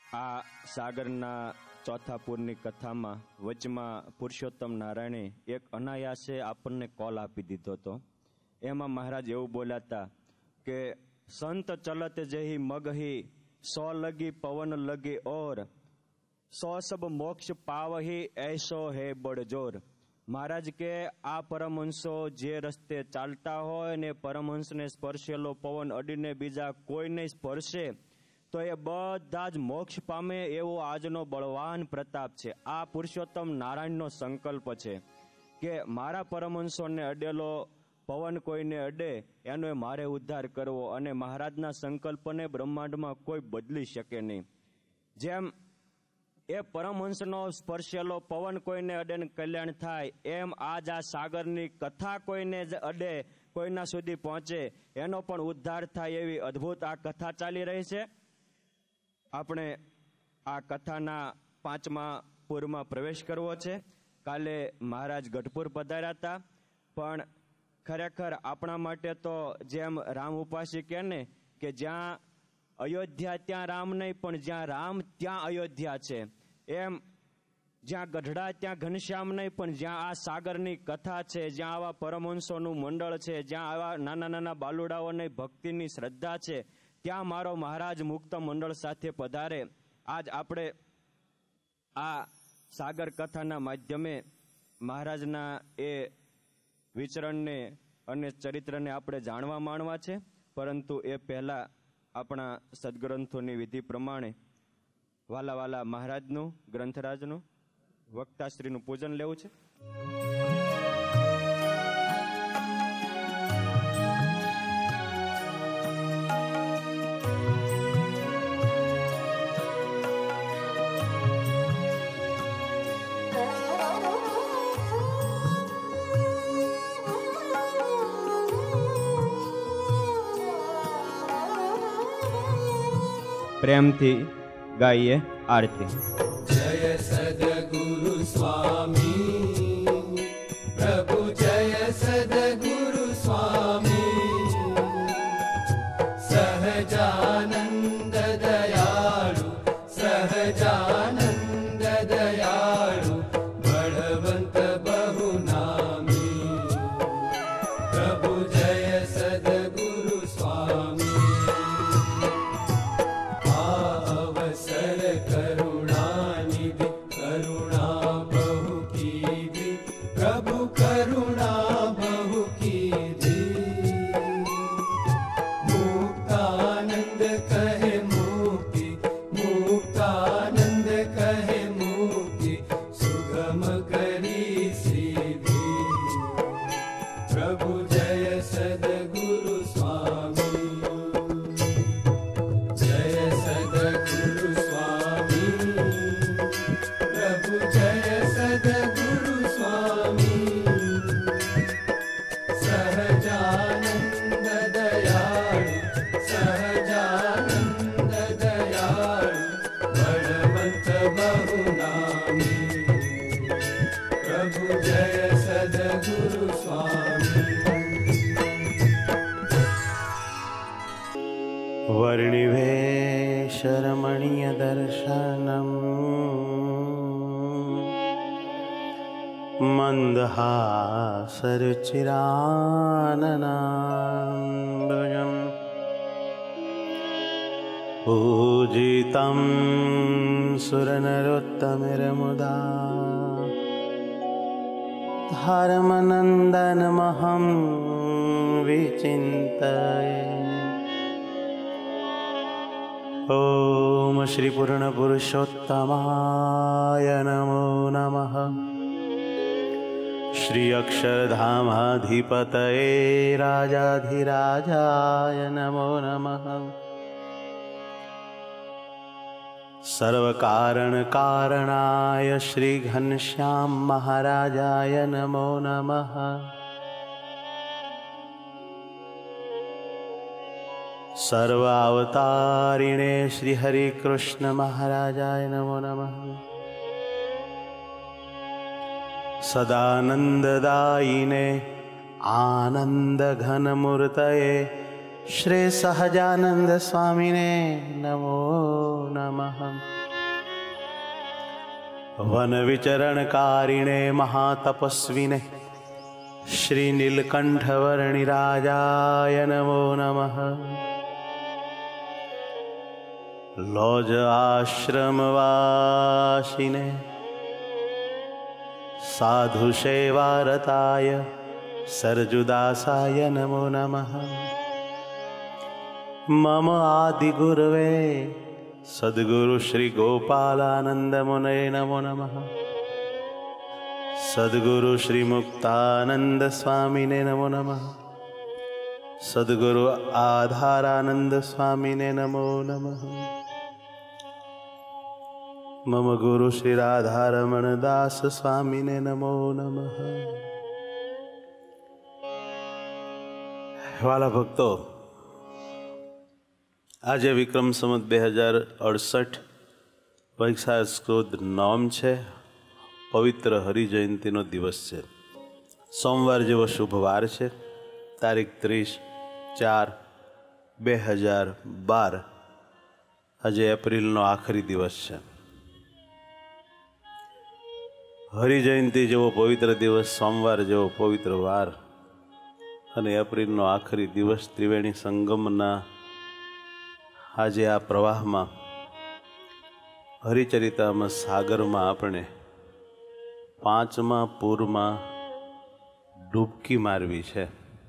આ સાગરના ચોથા પૂરની કથામાં વચમાં પુરુષોત્તમ નારાયણે એક અનાયાસે આપણને કોલ આપી દીધો હતો. એમાં મહારાજ એવું બોલ્યા હતા કે સંત ચલત જેહી મગહી સો લગી પવન લગે ઓર સો સબ મોક્ષ પાવહી ऐसो હે બળજોર. મહારાજ કે આ પરમહંસો જે રસ્તે ચાલતા હોય ને પરમહંસને સ્પર્શેલો પવન અડીને બીજા કોઈને સ્પર્શે તો એ બધા જ મોક્ષ પામે એવો આજનો બળવાન પ્રતાપ છે. આ પુરુષોત્તમ નારાયણનો સંકલ્પ છે કે મારા પરમહંસોને અડેલો પવન કોઈને અડે એનો મારે ઉદ્ધાર કરવો, અને મહારાજના સંકલ્પને બ્રહ્માંડમાં કોઈ બદલી શકે નહીં. જેમ એ પરમહંસનો સ્પર્શેલો પવન કોઈને અડે ને કલ્યાણ થાય, એમ આજ આ સાગરની કથા કોઈને જ અડે, કોઈના સુધી પહોંચે એનો પણ ઉદ્ધાર થાય એવી અદ્ભુત આ કથા ચાલી રહી છે. આપણે આ કથાના 5મા પૂરમાં પ્રવેશ કરવો છે. કાલે મહારાજ ગઢપુર પધાર્યા હતા, પણ ખરેખર આપણા માટે તો જેમ રામ ઉપાસી કહે ને કે જ્યાં અયોધ્યા ત્યાં રામ નહીં, પણ જ્યાં રામ ત્યાં અયોધ્યા છે, એમ જ્યાં ગઢડા ત્યાં ઘનશ્યામ નહીં, પણ જ્યાં આ સાગરની કથા છે, જ્યાં આવા પરમહંસોનું મંડળ છે, જ્યાં આવા નાના નાના બાલુડાઓની ભક્તિની શ્રદ્ધા છે, ત્યાં મારો મહારાજ મુક્ત મંડળ સાથે પધારે. આજ આપણે આ સાગર કથાના માધ્યમે મહારાજના એ વિચરણને અને ચરિત્રને આપણે જાણવા માણવા છે. પરંતુ એ પહેલા આપણા સદગ્રંથોની વિધિ પ્રમાણે વાલા વાલા મહારાજનું, ગ્રંથરાજનું, વક્તાશ્રીનું પૂજન લેવું છે. પ્રેમથી ગાઈએ આરતી. જય સદગુરુ સ્વામી પ્રભુ, જય સદગુરુ સ્વામી સહજાનંદ દયાળુ, સહજાનંદ દયાળુ બળવંત બહુ નામી. પ્રભુ જય સદગુરુ સ્વામી करुणानिधि करुणा बहु कीधी, प्रभु करुणा बहु कीधी. मुक्तानंद कहे मुक्ति, मुक्तानंद कहे मुक्ति सुगम करी सीधी. प्रभु जय सदगुरु स्वामी, जय सदगुरु जय सदगुरु स्वामी सहजानंद दयाळु, सहजानंद दयाळु बलवंत बहु नामी. प्रभु जय सदगुरु स्वामी. वर्णिवेशरमणीय दर्शनम् मन्दहासरुचिराननाम्बुजम् पूजितं सुरनरोत्तमैर्मुदा धर्मनन्दनमहं विचिन्तये. ओम श्री पूर्ण पुरुषोत्तमाय नमो नमः. श्री अक्षरधामाधिपतये राजाधिराजाय नमो नमः. सर्वकारण कारणाय श्री घनश्याम महाराजाय नमो नमः. सर्वावतारिणे श्री हरि कृष्ण महाराजाय नमो नमः. सदानंददायिने आनंद घन मूर्तये श्री सहजानंद स्वामिने नमो नमः। વન વિચરણકારિણે મહાતપસ્વિને શ્રી નીલકંઠવર્ણિરાજાય નમો નમઃ. લોજ આશ્રમવાસિને સાધુ સેવારતાય સરજુદાસાય નમો નમઃ. મમ આદિગુરવે સદ્ગુરુ શ્રી ગોપાલાનંદ મુનયે નમો નમઃ. સદ્ગુરુ શ્રી મુક્તાનંદ સ્વામીને નમો નમઃ. સદ્ગુરુ આધારાનંદ સ્વામીને નમો નમઃ. મમ ગુરુ શ્રી રાધારમણ દાસ સ્વામીને નમો નમઃ. વાલા ભક્તો, આજે વિક્રમ સંવત 2068 વૈશાખ સુદ નોમ છે. પવિત્ર હરિજયંતિનો દિવસ છે. સોમવાર જેવો શુભ વાર છે. તારીખ 30/4/2012. આજે એપ્રિલનો આખરી દિવસ છે. હરિજયંતિ જેવો પવિત્ર દિવસ, સોમવાર જેવો પવિત્ર વાર અને એપ્રિલનો આખરી દિવસ, ત્રિવેણી સંગમના આજે આ પ્રવાહમાં, હરિચરિતામાં સાગરમાં આપણે પાંચમા પૂરમાં ડૂબકી મારવી છે.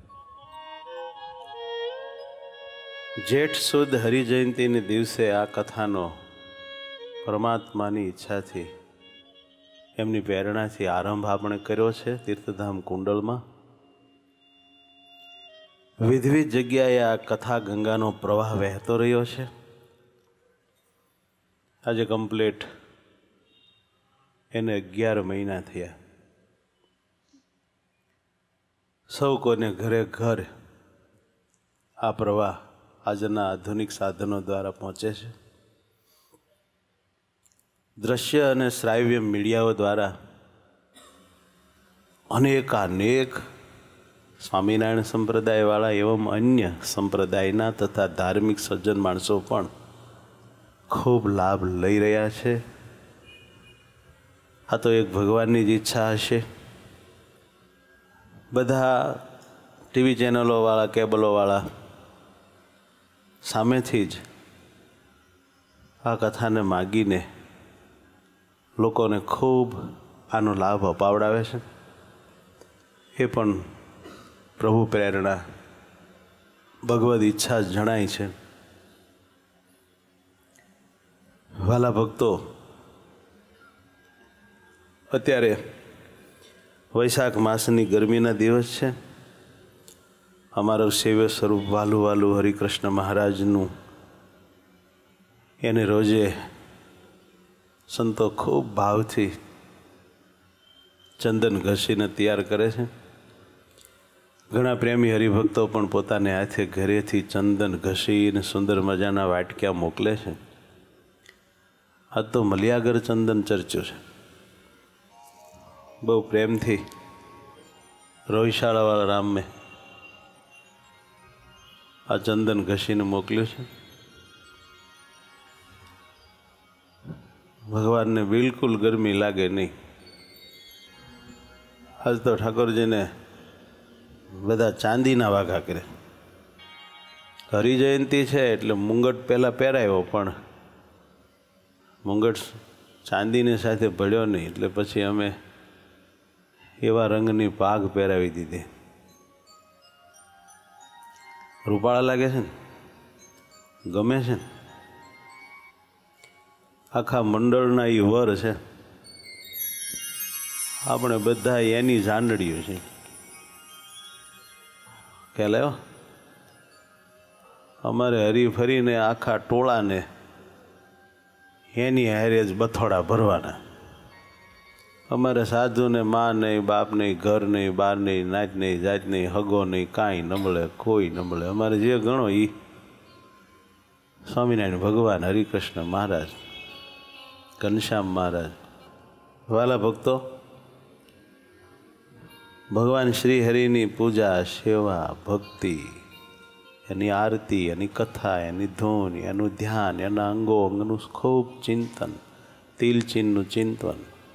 જેઠ સુદ હરિજયંતિને દિવસે આ કથાનો પરમાત્માની ઈચ્છાથી, એમની પ્રેરણાથી આરંભ આપણે કર્યો છે. તીર્થધામ કુંડલમાં વિવિધ જગ્યાએ આ કથા ગંગાનો પ્રવાહ વહેતો રહ્યો છે. આજે કમ્પ્લીટ એને 11 મહિના થયા. સૌ કોઈને ઘરે ઘર આ પ્રવાહ આજના આધુનિક સાધનો દ્વારા પહોંચે છે. દ્રશ્ય અને શ્રાવ્ય મીડિયાઓ દ્વારા અનેક સ્વામિનારાયણ સંપ્રદાયવાળા એવં અન્ય સંપ્રદાયના તથા ધાર્મિક સજ્જન માણસો પણ ખૂબ લાભ લઈ રહ્યા છે. આ તો એક ભગવાનની જ ઈચ્છા હશે. બધા ટીવી ચેનલોવાળા, કેબલોવાળા સામેથી જ આ કથાને માગીને લોકોને ખૂબ આનો લાભ અપાવડાવે છે. એ પણ પ્રભુ પ્રેરણા, ભગવદ ઈચ્છા જણાય છે. વાલા ભક્તો, અત્યારે વૈશાખ માસની ગરમીના દિવસ છે. અમારું સેવ્ય સ્વરૂપ વાલું હરિકૃષ્ણ મહારાજનું એને રોજે સંતો ખૂબ ભાવથી ચંદન ઘસીને તૈયાર કરે છે. ઘણા પ્રેમી હરિભક્તો પણ પોતાને હાથે ઘરેથી ચંદન ઘસીને સુંદર મજાના વાટક્યા મોકલે છે. આ તો મલિયાગર ચંદન ચર્ચ્યું છે. બહુ પ્રેમથી રોહિશાળાવાળા રામે આ ચંદન ઘસીને મોકલ્યું છે. ભગવાનને બિલકુલ ગરમી લાગે નહીં. આજ તો ઠાકોરજીને બધા ચાંદીના વાઘા કરે. હરિજયંતિ છે એટલે મુંગટ પહેલાં પહેરાયો, પણ મુંગટ ચાંદીની સાથે ભળ્યો નહીં, એટલે પછી અમે એવા રંગની પાઘ પહેરાવી દીધી. રૂપાળા લાગે છે ને, ગમે છે ને. આખા મંડળના એ વર છે. આપણે બધા એની જાંડડીઓ છે. ખ્યાલ આવ્યો? અમારે હરીફરીને આખા ટોળાને એની હારે જ બથોડા ભરવાના. અમારે સાધુને માં નહીં, બાપ નહીં, ઘર નહીં, બાર નહીં, નાત નહીં, જાત નહીં, હગો નહીં, કાંઈ ન મળે, કોઈ ન મળે. અમારે જે ગણો એ સ્વામિનારાયણ ભગવાન, હરિકૃષ્ણ મહારાજ, ઘનશ્યામ મહારાજ. વાલા ભક્તો, ભગવાન શ્રી હરિની પૂજા, સેવા, ભક્તિ, એની આરતી, એની કથા, એની ધૂન, એનું ધ્યાન, એના અંગો અંગનું ખૂબ ચિંતન, તિલચિહ્નનું ચિંતન,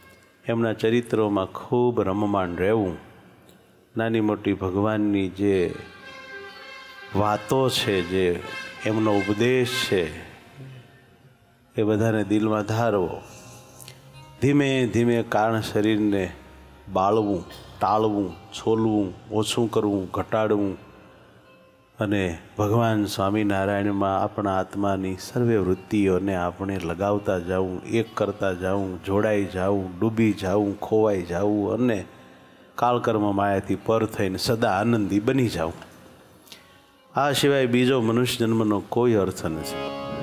એમના ચરિત્રોમાં ખૂબ રમમાણ રહેવું, નાની મોટી ભગવાનની જે વાતો છે, જે એમનો ઉપદેશ છે, એ બધાને દિલમાં ધારવો. ધીમે ધીમે કારણ શરીરને બાળવું, ટાળવું, છોલવું, ઓછું કરવું, ઘટાડવું અને ભગવાન સ્વામિનારાયણમાં આપણા આત્માની સર્વે વૃત્તિઓને આપણે લગાવતા જવું, એક કરતા જવું, જોડાઈ જવું, ડૂબી જવું, ખોવાઈ જવું અને કાળકર્મ માયાથી પર થઈને સદા આનંદી બની જવું. આ સિવાય બીજો મનુષ્ય જન્મનો કોઈ અર્થ નથી.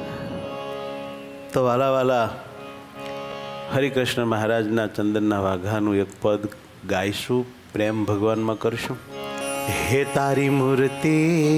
તો વાલા વાલા, હરિકૃષ્ણ મહારાજના ચંદનના વાઘાનું એક પદ ગાઈશું, પ્રેમ ભગવાનમાં કરશું. હે તારી મૂર્તિ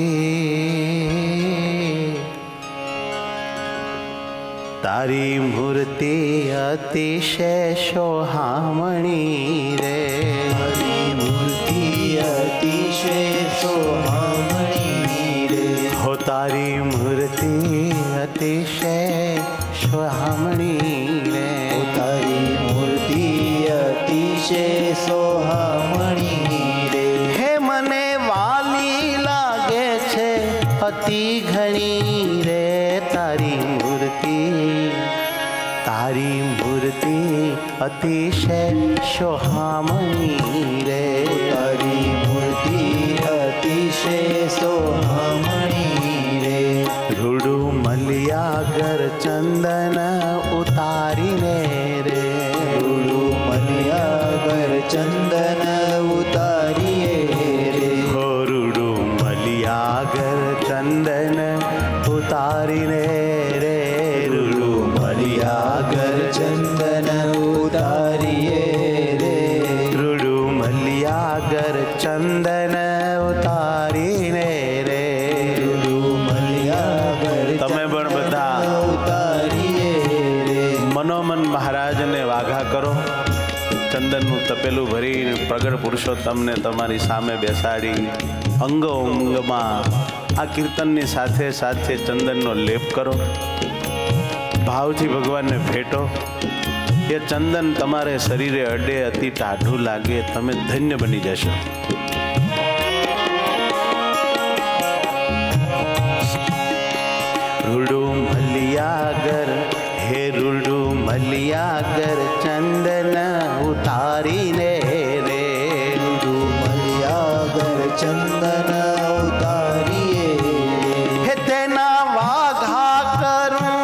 તારી મૂર્તિ અતિશય સોહામણી રે, તારી મૂર્તિ અતિશય સોહામણી રે, હો તારી મૂર્તિ અતિશય સોહામણી રે, તારી મૂર્તિ અતિશય સોહામણી રે. હે મને વાલી લાગે છે અતિ ઘણી રે તારી મૂર્તિ, તારી મૂર્તિ અતિશય સોહામણી રે, તારી મૂર્તિ અતિશય સોહામણી રે. રૂડું મલિયાગર ચંદન ઉતારીને રે, રૂડું મલિયાગર ચંદન ઉતારીએ રે, હો રૂડું મલિયાગર ચંદન ઉતારીને રે, રૂડું મલિયાગર ચંદન ઉતારીએ રે, રૂડું મલિયાગર ચંદન ઉતારીને રે. રૂડું મલિયાગર તમે પણ બધા ઉતારીએ રે. મનોમન મહારાજને વાઘા કરો. ચંદનનું તપેલું ભરીને પ્રગટ પુરુષોત્તમને તમારી સામે બેસાડી અંગો અંગમાં આ કીર્તનની સાથે સાથે ચંદનનો લેપ કરો. ભાવથી ભગવાનને ભેટો. એ ચંદન તમારે શરીરે અડે, અતિ ટાઢું લાગે, તમે ધન્ય બની જશો. રૂડું મલિયાગર, હે રૂડું મલિયાગર ચંદન ઉતારીને રે, રૂડું મલિયાગર ચંદન ઉતારીએ રે. હે તેના વાઘા કરું,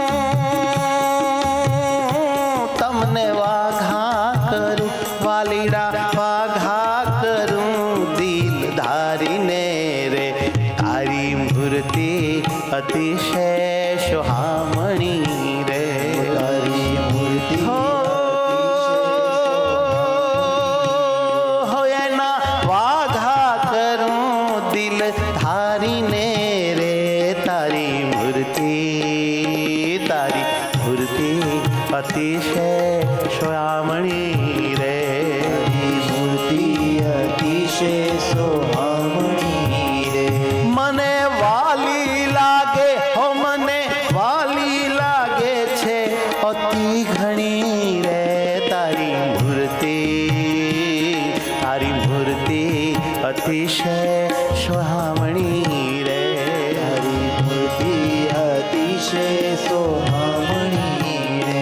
તમને વાઘા કરું, વાલીડા વાઘા કરું દિલ ધારીને રે. તારી મૂર્તિ અતિશય સોહામણી રે, તારી મૂર્તિ હો એના વાઘા કરું દિલ ધારીને રે. તારી મૂર્તિ અતિશય સોહામણી રે, તારી મૂર્તિ અતિશય સોહામણી રે. મને વાલી લાગે, હો મને વાલી લાગે છે અતિ ઘણી રે તારી મૂર્તિ, તારી મૂર્તિ અતિશય સોહામણી રે, તારી મૂર્તિ અતિશય સોહામણી રે.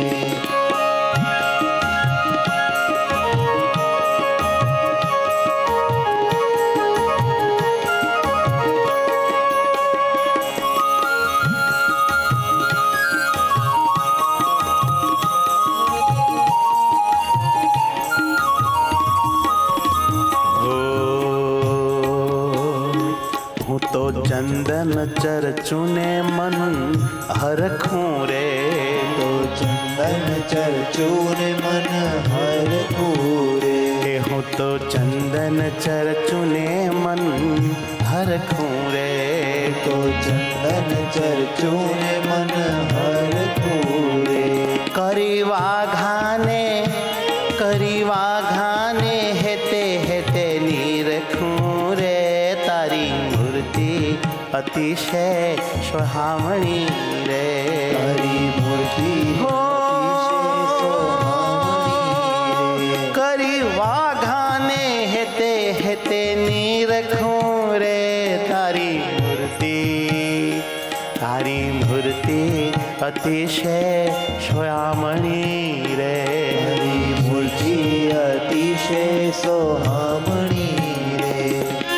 હું તો ચંદન ચરચું ને મન હરખું રે, તો ચંદન ચરચું ને મન હરખું રે. હું તો ચંદન ચરચું ને મન હરખું રે, તો ચંદન ચરચું ને મન હરખું રે. કરી વાઘાને હેતે હેતે નીરખું રે. તારી મૂર્તિ અતિશય સોહામણી રે, તારી મૂર્તિ હો અતિશય સોહામણી રે. અતિશય સોયામણી રે. તારી મૂર્તિ અતિશય સોહામણી રે.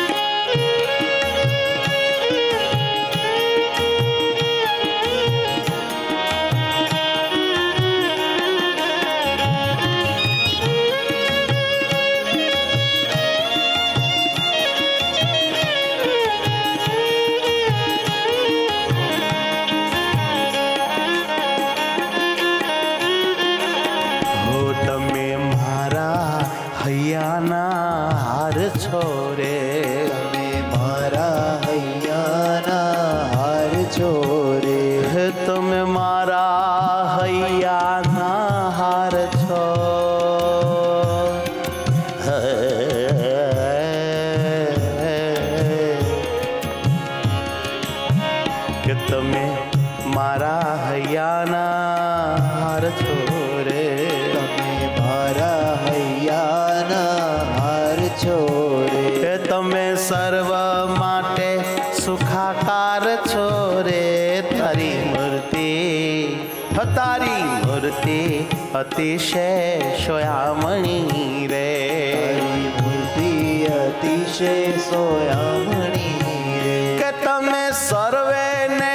અતિશય સોયામણી રે. તારી મૂર્તિ અતિશય સોયામણી રે. કે તમે સર્વેને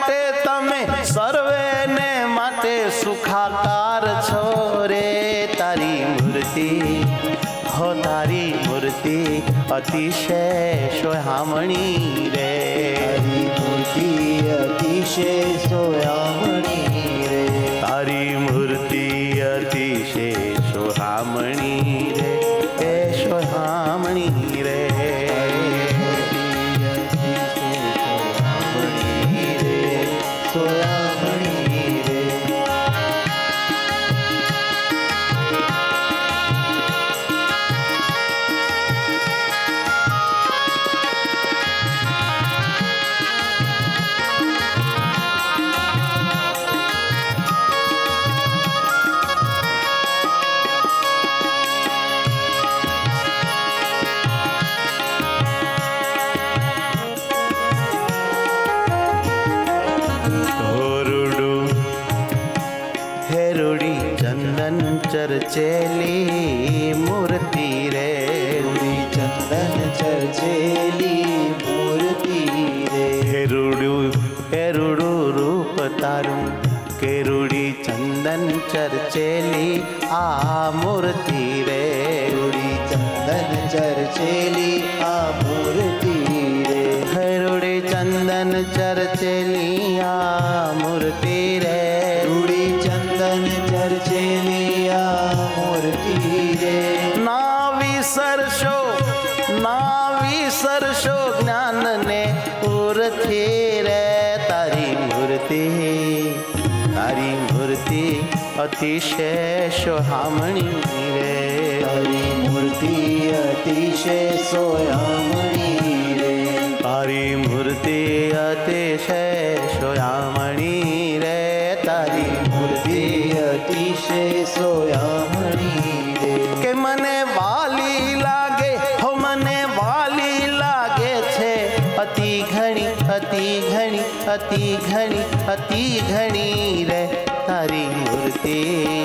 માટે સુખાકાર છો રે. તારી મૂર્તિ હો તારી મૂર્તિ અતિશય સોયામણી રે. તારી મૂર્તિ અતિશય સોયામણી રે. તારી મૂર્તિ અતિશય સોહામણી રે. એ સોહામણી રે. સોયામણી રે. ચર્ચેલી મૂર્તિ રે. ચંદન ચર્ચેલી મૂર્તિ રે. હેરુડું રૂપ તારું કેરુડી ચંદન ચર્ચેલી આ મૂર્તિ રે. ચંદન ચર્ચેલી આ મૂર્તિ રે. હેરુડી ચંદન ચર્ચેલી આ મૂર્તિ રે. ચંદન ચર્ચેલી આ મૂર્તિ રે. ના વિસરશો જ્ઞાનને ઉરથી રે. તારી મૂર્તિ અતિશય સોહામણી રે. તારી મૂર્તિ અતિશય સોયામણી રે. તારી મૂર્તિ અતિશય સોયામણી રે. તારી મૂર્તિ અતિશય સોયામણી રે. કે મને વાલી લાગે હો મને વાલી લાગે છે અતિ ઘણી અતિ ઘણી અતિ ઘણી અતિ ઘણી રે. તારી મૂર્તિ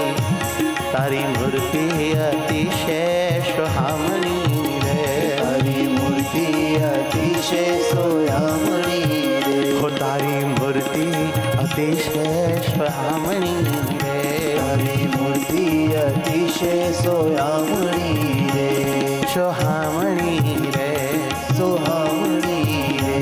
અતિશય સોહામણી રે. તારી મૂર્તિ અતિશય સોયામણી રે. તારી મૂર્તિ અતિશય સોહામણી રે. તારી મૂર્તિ અતિશય સોયામણી રે. સોહામણી રે. સોહામણી રે.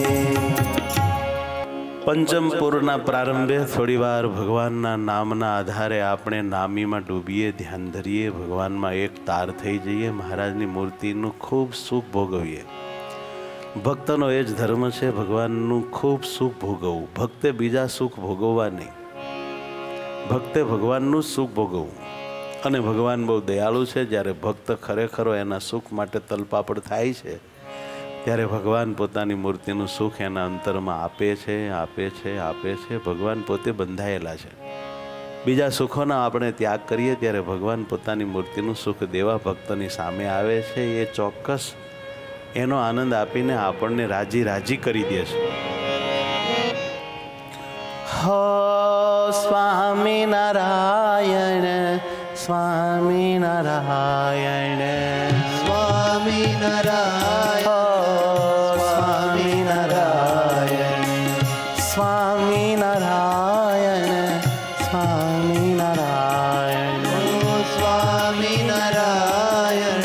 પંચમપુરના પ્રારંભે થોડીવાર ભગવાનના નામના આધારે આપણે નામીમાં ડૂબીએ, ધ્યાન ધરીએ, ભગવાનમાં એક તાર થઈ જઈએ, મહારાજની મૂર્તિનું ખૂબ સુખ ભોગવીએ. ભક્તનો એ જ ધર્મ છે, ભગવાનનું ખૂબ સુખ ભોગવવું. ભક્તે બીજા સુખ ભોગવવા નહીં, ભક્તે ભગવાનનું સુખ ભોગવવું. અને ભગવાન બહુ દયાળુ છે. જ્યારે ભક્ત ખરેખરો એના સુખ માટે તલપાપડ થાય છે ત્યારે ભગવાન પોતાની મૂર્તિનું સુખ એના અંતરમાં આપે છે. ભગવાન પોતે બંધાયેલા છે. બીજા સુખોના આપણે ત્યાગ કરીએ ત્યારે ભગવાન પોતાની મૂર્તિનું સુખ દેવા ભક્તની સામે આવે છે. એ ચોક્કસ એનો આનંદ આપીને આપણને રાજી કરી દે છે. સ્વામિનારાયણ સ્વામિનારાયણ સ્વામિનારાયણ સ્વામિનારાયણ સ્વામિનારાયણ સ્વામિનારાયણ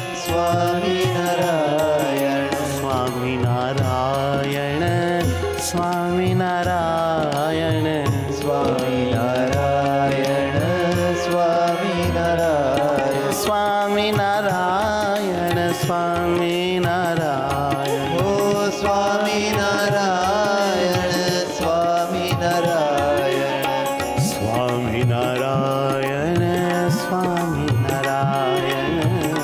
સ્વામિનારાયણ સ્વામિનારાયણ સ્વામિનારાયણ સ્વામિનારાયણ સ્વામિનારાયણ સ્વામિનારાયણ સ્વામિનારાયણ ઓ સ્વામિનારાયણ સ્વામિનારાયણ સ્વામિનારાયણ સ્વામિનારાયણ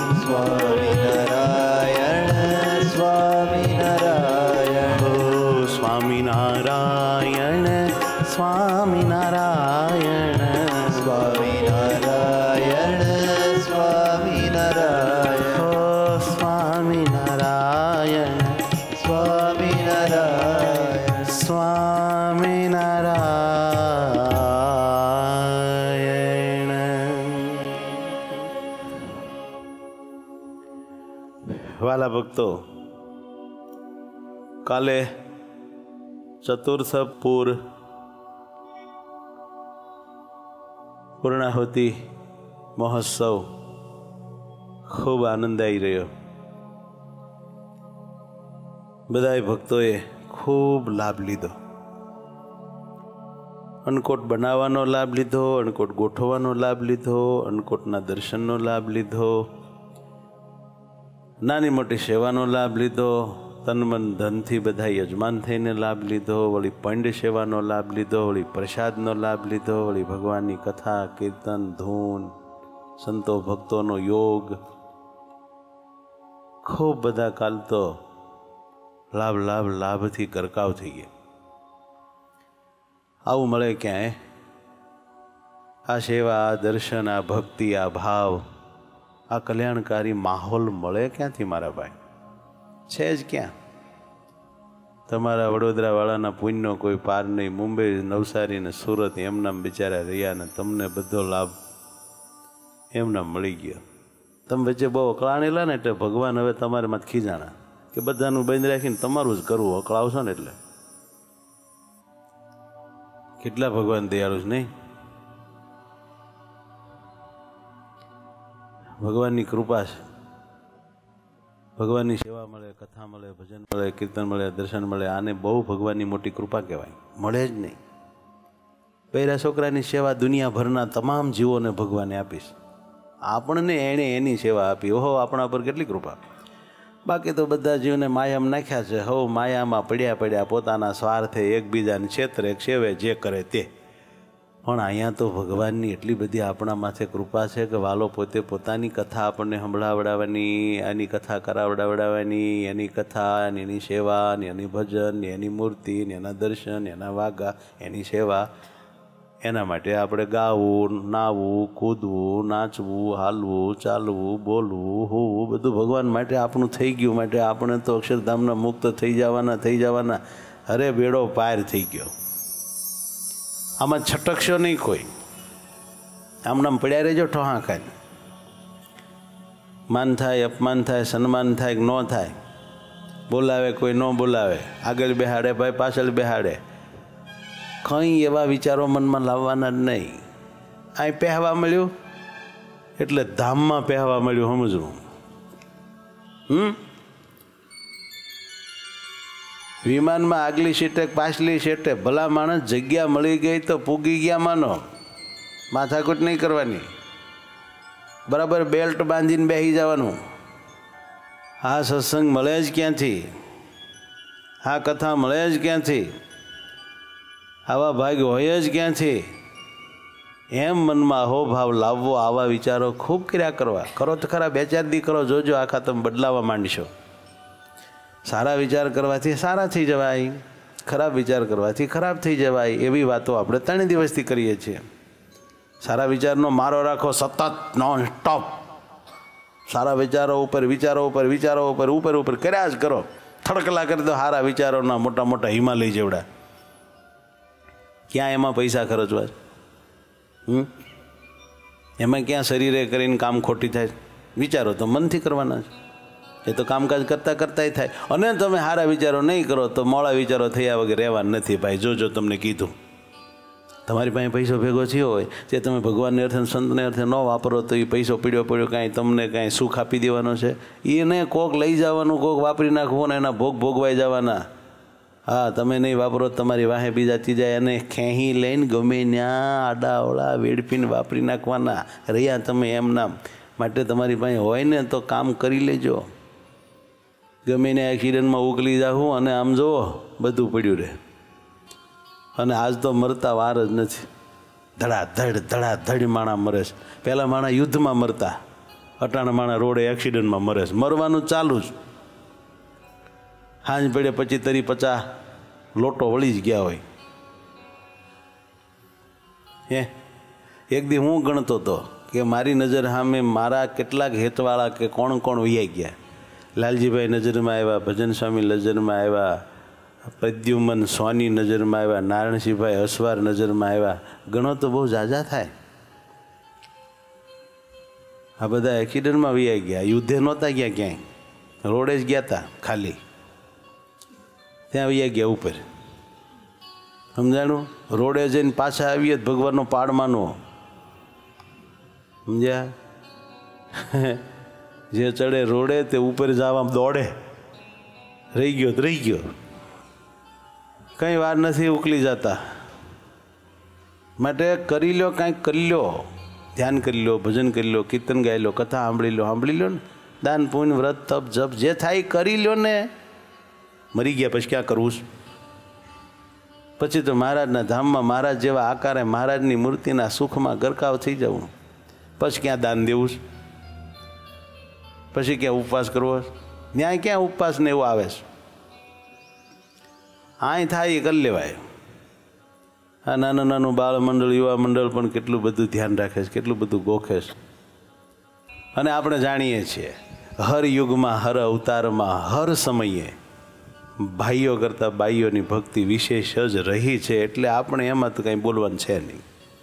સ્વામિનારાયણ સ્વામિનારાયણ ઓ સ્વામિનારાયણ સ્વામિનારાયણ સ્વામિનારાયણ સ્વામિનારાયણ ઓ સ્વામિનારાયણ સ્વામિનારાયણ સ્વામિનારાયણ. વાલા ભક્તો, કાલે ચતુર્થ પૂર્ણાહુતિ મહોત્સવ ખૂબ આનંદાઈ રહ્યો. બધાય ભક્તોએ ખૂબ લાભ લીધો. અન્નકોટ બનાવવાનો લાભ લીધો, અન્નકોટ ગોઠવવાનો લાભ લીધો, અન્નકોટના દર્શનનો લાભ લીધો, નાની મોટી સેવાનો લાભ લીધો, તન મન ધનથી બધા યજમાન થઈને લાભ લીધો, વળી પંડ સેવાનો લાભ લીધો, વળી પ્રસાદનો લાભ લીધો, વળી ભગવાનની કથા કીર્તન ધૂન સંતો ભક્તોનો યોગ, ખૂબ બધા કાલ તો લાભ લાભ લાભથી ગરકાવ થઈ ગયા. આવું મળે ક્યાંય? આ સેવા, આ દર્શન, આ ભક્તિ, આ ભાવ, આ કલ્યાણકારી માહોલ મળે ક્યાંથી મારા ભાઈ? છે જ ક્યાં? તમારા વડોદરાવાળાના પુણ્યનો કોઈ પાર નહીં. મુંબઈ, નવસારી ને સુરત એમના બિચારા રહ્યા ને તમને બધો લાભ એમના મળી ગયો. તમે વચ્ચે બહુ અકળાણેલા ને એટલે ભગવાન હવે તમારે માં ખીજાણા કે બધાનું બંધ રાખીને તમારું જ કરવું. અકળાવશો ને એટલે કેટલા ભગવાન દયાળુ છે નહીં? ભગવાનની કૃપા છે. ભગવાનની સેવા મળે, કથા મળે, ભજન મળે, કીર્તન મળે, દર્શન મળે. આને બહુ ભગવાનની મોટી કૃપા કહેવાય. મળે જ નહીં. પહેલા છોકરાની સેવા દુનિયાભરના તમામ જીવોને ભગવાને આપીશ. આપણને એણે એની સેવા આપી. ઓહો, આપણા પર કેટલી કૃપા! બાકી તો બધા જીવને માયામાં નાખ્યા છે. હવ માયામાં પડ્યા પોતાના સ્વાર્થે એકબીજાને છેતરે સેવે જે કરે તે. પણ અહીંયા તો ભગવાનની એટલી બધી આપણા માથે કૃપા છે કે વાલો પોતે પોતાની કથા આપણને સંભળાવડાવવાની, એની કથા કરાવડાવડાવવાની, એની કથા ને એની સેવા ને એની ભજન ને એની મૂર્તિ ને એના દર્શન, એના વાગા, એની સેવા. એના માટે આપણે ગાવું, નાવું, કૂદવું, નાચવું, હાલવું, ચાલવું, બોલવું, હોવું બધું ભગવાન માટે આપણું થઈ ગયું. માટે આપણે તો અક્ષરધામના મુક્ત થઈ જવાના. અરે બેડો પાર થઈ ગયો. આમાં છટકશો નહીં કોઈ. આમનામ પડ્યા રહેજો ઠોહા ખાઈને. માન થાય, અપમાન થાય, સન્માન થાય કે ન થાય, બોલાવે કોઈ ન બોલાવે, આગળ બેહાડે ભાઈ પાછળ બેહાડે, કંઈ એવા વિચારો મનમાં લાવવાના જ નહીં. અહીં પહેવા મળ્યું એટલે ધામમાં પહેવા મળ્યું સમજવું. વિમાનમાં આગલી સીટે પાછલી સીટે ભલા માણસ જગ્યા મળી ગઈ તો પૂગી ગયા માનો. માથાકૂટ નહીં કરવાની. બરાબર બેલ્ટ બાંધીને બેસી જવાનું. આ સત્સંગ મળે જ ક્યાંથી? આ કથા મળે જ ક્યાંથી? આવા ભાગ હોય જ ક્યાંથી? એમ મનમાં અહો ભાવ લાવવો. આવા વિચારો ખૂબ કર્યા કરવા. કરો તો ખરા, 2-4 દી કરો, જોજો આખા તમે બદલાવા માંડશો. સારા વિચાર કરવાથી સારા થઈ જવાય, ખરાબ વિચાર કરવાથી ખરાબ થઈ જવાય. એવી વાતો આપણે 3 દિવસથી કરીએ છીએ. સારા વિચારનો મારો રાખો સતત, નોન સ્ટોપ. સારા વિચારો ઉપર કર્યા જ કરો. થડકલા કરી દો સારા વિચારોના મોટા મોટા હિમાલય જેવડા. ક્યાં એમાં પૈસા ખર્ચવા? એમાં ક્યાં શરીરે કરીને કામ ખોટી થાય? વિચારો તો મનથી કરવાના છે. એ તો કામકાજ કરતાં કરતાંય થાય. અને તમે સારા વિચારો નહીં કરો તો મોડા વિચારો થયા વગર રહેવાના નથી ભાઈ. જોજો, તમને કીધું. તમારી પાસે પૈસો ભેગો થયો હોય તે તમે ભગવાનને અર્થે સંતને અર્થે ન વાપરો તો એ પૈસો પીડ્યો કાંઈ તમને કાંઈ સુખ આપી દેવાનો છે? એને કોક લઈ જવાનું, કોક વાપરી નાખવું ને એના ભોગ ભોગવાઈ જવાના. હા, તમે નહીં વાપરો તમારી વાહે બીજા ત્રીજા એને ખેંહી લઈને ગમે ત્યાં આડાવડા વેડપીને વાપરી નાખવાના. રહ્યા તમે એમ નામ. માટે તમારી પાસે હોય ને તો કામ કરી લેજો. ગમે ને એક્સિડન્ટમાં ઉકલી જાઉં અને આમ જુઓ બધું પડ્યું રહે. અને આજ તો મરતા વાર જ નથી. ધડાધડ માણા મરે છે. પહેલાં માણા યુદ્ધમાં મરતા, અટાણા માણા રોડે એક્સિડન્ટમાં મરે છે. મરવાનું ચાલુ જ. હાંજ પડે પછી તરી 50 લોટો વળી જ ગયા હોય. એક દી હું ગણતો હતો કે મારી નજર સામે મારા કેટલાક હેતવાળા કે કોણ કોણ વૈયા ગયા. લાલજીભાઈ નજરમાં આવ્યા, ભજન સ્વામી નજરમાં આવ્યા, પ્રદ્યુમન સોની નજરમાં આવ્યા, નારાયણસિંહભાઈ અસવાર નજરમાં આવ્યા. ગણો તો બહુ ઝાઝા થાય. આ બધા એક્સિડન્ટમાં વૈયા ગયા. યુદ્ધે નહોતા ગયા ક્યાંય, રોડે જ ગયા હતા ખાલી. ત્યાં વૈયા ગયા ઉપર. સમજાણું? રોડે જઈને પાછા આવીએ ભગવાનનો પાડ માનો. સમજ્યા? જે ચડે રોડે તે ઉપર જવા દોડે. રહી ગયો તો રહી ગયો. કંઈ વાર નથી ઉકલી જતા. માટે કરી લો, કાંઈક કરી લો. ધ્યાન કરી લો, ભજન કરી લો, કીર્તન ગાઈ લો, કથા સાંભળી લો ને. દાન પુણ્ય વ્રત તપ જપ જે થાય કરી લો ને. મરી ગયા પછી ક્યાં કરવું? પછી તો મહારાજના ધામમાં મહારાજ જેવા આકારે મહારાજની મૂર્તિના સુખમાં ગરકાવ થઈ જવું. પછી ક્યાં દાન દેવું? પછી ક્યાં ઉપવાસ કરવો? ન્યાય ક્યાં ઉપવાસ ને એવું આવે છે? અહીં થાય એ કરી લેવાય. આ નાનું નાનું બાળ મંડળ, યુવા મંડળ પણ કેટલું બધું ધ્યાન રાખે છે, કેટલું બધું ગોખે છે. અને આપણે જાણીએ છીએ હર યુગમાં, હર અવતારમાં, હર સમયે ભાઈઓ કરતાં બાઈઓની ભક્તિ વિશેષ જ રહી છે. એટલે આપણે એમાં તો કંઈ બોલવાનું છે નહીં.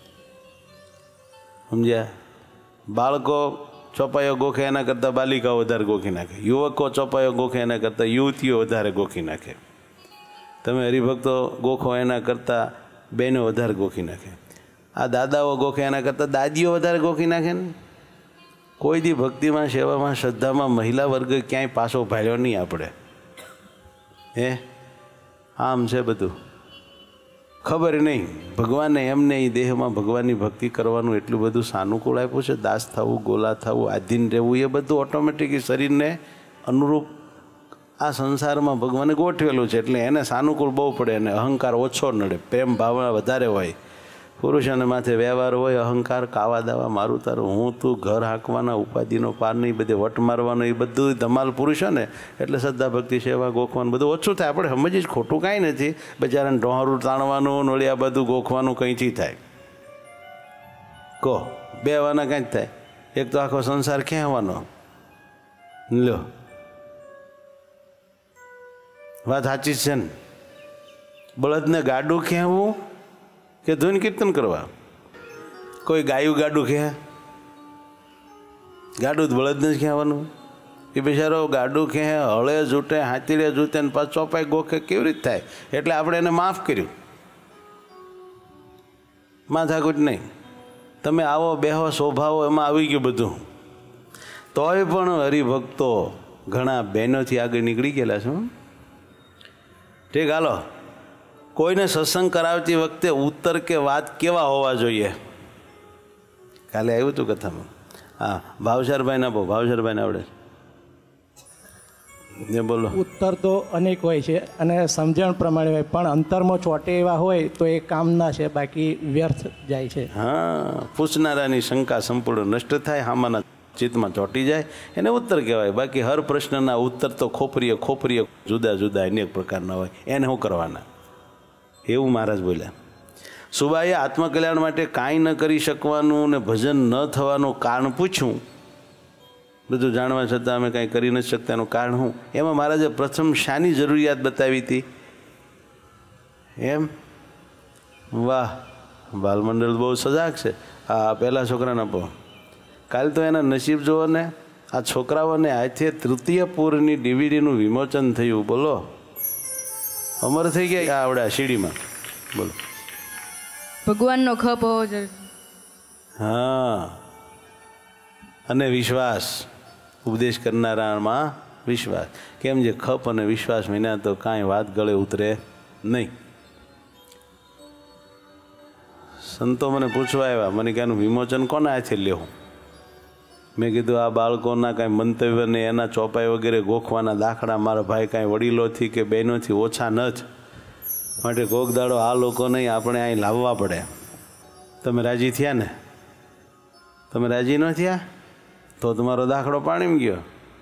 સમજ્યા? બાળકો ચોપાઈઓ ગોખે એના કરતાં બાલિકાઓ વધારે ગોખી નાખે. યુવકો ચોપાઈઓ ગોખે એના કરતાં યુવતીઓ વધારે ગોખી નાખે. તમે હરિભક્તો ગોખો એના કરતાં બહેનો વધારે ગોખી નાખે. આ દાદાઓ ગોખે એના કરતાં દાદીઓ વધારે ગોખી નાખે ને. કોઈ દી ભક્તિમાં, સેવામાં, શ્રદ્ધામાં મહિલા વર્ગ ક્યાંય પાછો ભાળ્યો નહીં આપણે. આમ છે બધું. ખબર નહીં ભગવાને એમને એ દેહમાં ભગવાનની ભક્તિ કરવાનું એટલું બધું સાનુકૂળ આપ્યું છે. દાસ થવું, ગોલા થવું, આધીન રહેવું, એ બધું ઓટોમેટિક શરીરને અનુરૂપ આ સંસારમાં ભગવાને ગોઠવેલું છે. એટલે એને સાનુકૂળ બહુ પડે અને અહંકાર ઓછો નડે. પ્રેમ ભાવના વધારે હોય. પુરુષોને માથે વ્યવહાર હોય, અહંકાર, કાવા દાવા, મારું તારું, હું તું, ઘર હાંકવાના, ઉપાધિનો પાર નહીં, બધે વટ મારવાનો, એ બધું ધમાલ પુરુષો ને. એટલે શ્રદ્ધા ભક્તિ સેવા ગોખવાનું બધું ઓછું થાય. આપણે સમજીએ જ ખોટું કાંઈ નથી. બજારાને ઢોહારું તાણવાનું, નળિયા બધું ગોખવાનું કંઈથી થાય? કહો, બે વાના કાંઈ જ થાય. એક તો આખો સંસાર ખેંચવાનો. લો, વાત સાચી છે ને? બળદને ગાડું ખેંચવું કે ધૂન કીર્તન કરવા? કોઈ ગાયું ગાડું ખે? ગાડું જ બળદને જ ખેંચવાનું. એ બિચારો ગાડું ખે, હળે જૂટે, હાથીડે જૂટે ને પાછું ચોપાઈ ગોખે, કેવી રીતે થાય? એટલે આપણે એને માફ કર્યું. માથાકૂટ નહીં. તમે આવો બેહો સ્વભાવો એમાં આવી ગયું બધું. તોય પણ હરિભક્તો ઘણા બહેનોથી આગળ નીકળી ગયેલા છો. ઠીક, હાલો. કોઈને સત્સંગ કરાવતી વખતે ઉત્તર કે વાત કેવા હોવા જોઈએ? કાલે આવ્યું હતું કથામાં. હા, ભાવસરભાઈને આપો. ભાવસરભાઈને આવડે ને? બોલો. ઉત્તર તો અનેક હોય છે અને સમજણ પ્રમાણે હોય, પણ અંતરમાં ચોટે એવા હોય તો એ કામના છે, બાકી વ્યર્થ જાય છે. હા, પૂછનારાની શંકા સંપૂર્ણ નષ્ટ થાય, હામાના ચિત્તમાં ચોંટી જાય, એને ઉત્તર કહેવાય. બાકી હર પ્રશ્નના ઉત્તર તો ખોપરીએ જુદા જુદા અનેક પ્રકારના હોય. એને શું કરવાના? એવું મહારાજ બોલ્યા. સુબાઈએ આત્મકલ્યાણ માટે કાંઈ ન કરી શકવાનું ને ભજન ન થવાનું કારણ પૂછ્યું. બધું જાણવા છતાં અમે કાંઈ કરી નથી શકતા એનું કારણ શું? એમાં મહારાજે પ્રથમ શાની જરૂરિયાત બતાવી હતી? એમ? વાહ, બાલમંડળ બહુ સજાગ છે. હા, પહેલા છોકરાને આપો. કાલે તો એના નસીબ જુઓ ને, આ છોકરાઓને હાથે તૃતીય પૂરની ડીવીડીનું વિમોચન થયું. બોલો, અમર થઈ ગયા આવડે સીડીમાં. બોલો, ભગવાનનો ખપ હોવો જોઈએ. હા, અને વિશ્વાસ, ઉપદેશ કરનારામાં વિશ્વાસ. કેમ જે ખપ અને વિશ્વાસ વિના તો કાંઈ વાત ગળે ઉતરે નહીં. સંતો મને પૂછવા આવ્યા, મને કે આનું વિમોચન કોના હાથે લેવું? મેં કીધું આ બાળકોના કાંઈ મંતવ્ય ને એના ચોપાઈ વગેરે ગોખવાના દાખલા મારા ભાઈ કાંઈ વડીલોથી કે બહેનોથી ઓછા ન જ. માટે કોક દાડો આ લોકો નહીં આપણે અહીં લાવવા પડે. તમે રાજી થયા ને? તમે રાજી ન થયા તો તમારો દાખલો પાણીમાં ગયો.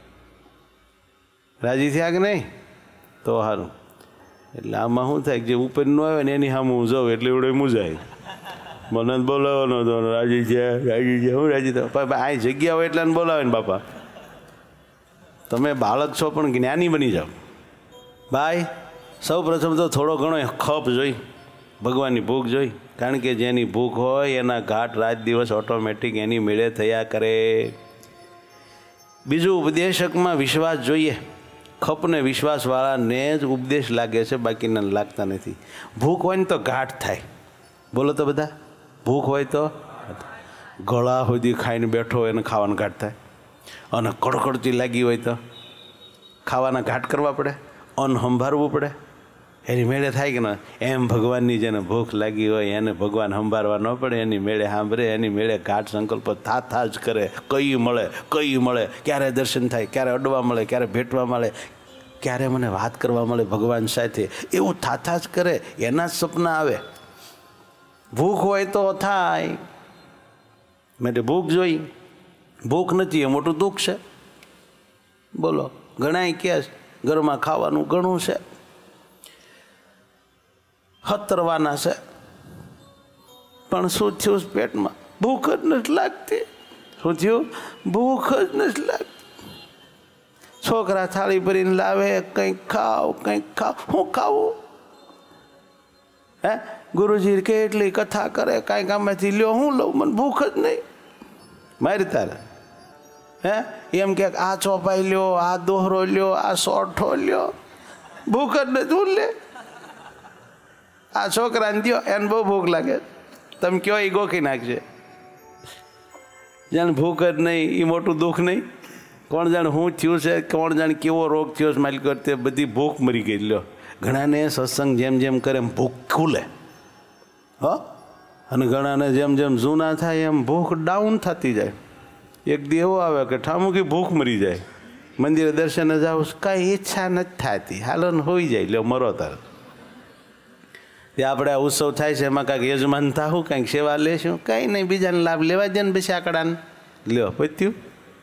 રાજી થયા કે નહીં? તો સારું. એટલે આમાં શું થાય, જે ઉપર ન આવે ને એની સામે હું જાઉં એટલે એવડે મુજાય. મને બોલાવવાનો હતો, રાજી છે રાજી છે, હું રાજી થયો. આ જગ્યા હોય એટલે બોલાવે ને બાપા. તમે બાળક છો પણ જ્ઞાની બની જાઓ. ભાઈ સૌ પ્રથમ તો થોડો ઘણો ખપ જોઈ, ભગવાનની ભૂખ જોઈ. કારણ કે જેની ભૂખ હોય એના ઘાટ રાત દિવસ ઓટોમેટિક એની મેળે થયા કરે. બીજું, ઉપદેશકમાં વિશ્વાસ જોઈએ. ખપને વિશ્વાસવાળાને જ ઉપદેશ લાગે છે, બાકીના લાગતા નથી. ભૂખ હોય ને તો ઘાટ થાય. બોલો તો બધા, ભૂખ હોય તો ગળા સુધી ખાઈને બેઠો હોય એને ખાવાના ઘાટ થાય. અને કડકડતી લાગી હોય તો ખાવાના ઘાટ કરવા પડે, અન્ન સંભાળવું પડે. એની મેળે થાય કે ના? એમ ભગવાનની જેને ભૂખ લાગી હોય એને ભગવાન સંભાળવા ન પડે, એની મેળે સાંભળે, એની મેળે ઘાટ સંકલ્પ થા જ કરે. કઈ મળે, કઈ મળે, ક્યારે દર્શન થાય, ક્યારે અડવા મળે, ક્યારે ભેટવા મળે, ક્યારે મને વાત કરવા મળે ભગવાન સાથે, એવું થા જ કરે. એના જ સપના આવે. ભૂખ હોય તો થાય. માટે ભૂખ જોઈ. ભૂખ નથી એ મોટું દુઃખ છે. બોલો, ઘણાય કહે ઘરમાં ખાવાનું ઘણું છે, હતરવાના છે, પણ શું થયું પેટમાં? ભૂખ જ નથી લાગતી. શું થયું? ભૂખ જ નથી લાગતી. છોકરા થાળી ભરીને લાવે, કંઈક ખાવ, કંઈક ખાવ. હું ખાવું? હે, ગુરુજી કેટલી કથા કરે, કાંઈક આમાંથી લ્યો, હું લઉં? મને ભૂખ જ નહીં. મારી તારે હે એમ કે આ ચોપાઈ લ્યો, આ દોહરો લ્યો, આ સોઠો લ્યો. ભૂખ જ નહીં. તું લે આ છોકરાને દો, એને બહુ ભૂખ લાગે. તમે કયો એ ગોખી નાખશે. જાણે ભૂખ જ નહીં એ મોટું દુઃખ નહીં. કોણ જાણે શું થયું છે, કોણ જાણે કેવો રોગ થયો છે માલિક કરતે, બધી ભૂખ મરી ગઈ. લ્યો, ઘણાને સત્સંગ જેમ જેમ કરે એમ ભૂખ ખુલે. હો, અને ઘણાને જેમ જેમ જૂના થાય એમ ભૂખ ડાઉન થતી જાય. એક દી એવો આવે કે ઠામુકી ભૂખ મરી જાય. મંદિરે દર્શને જાવ, કાંઈ ઈચ્છા નથી થતી, હાલો ને હોઈ જાય. લ્યો, મરો તાર. તે આપણે આ ઉત્સવ થાય છે એમાં કાંઈક યજમાન થાવું, કાંઈક સેવા લેશું, કંઈ નહીં, બીજાને લાભ લેવા દે ને પછી આકડાને લ્યો પત્યું.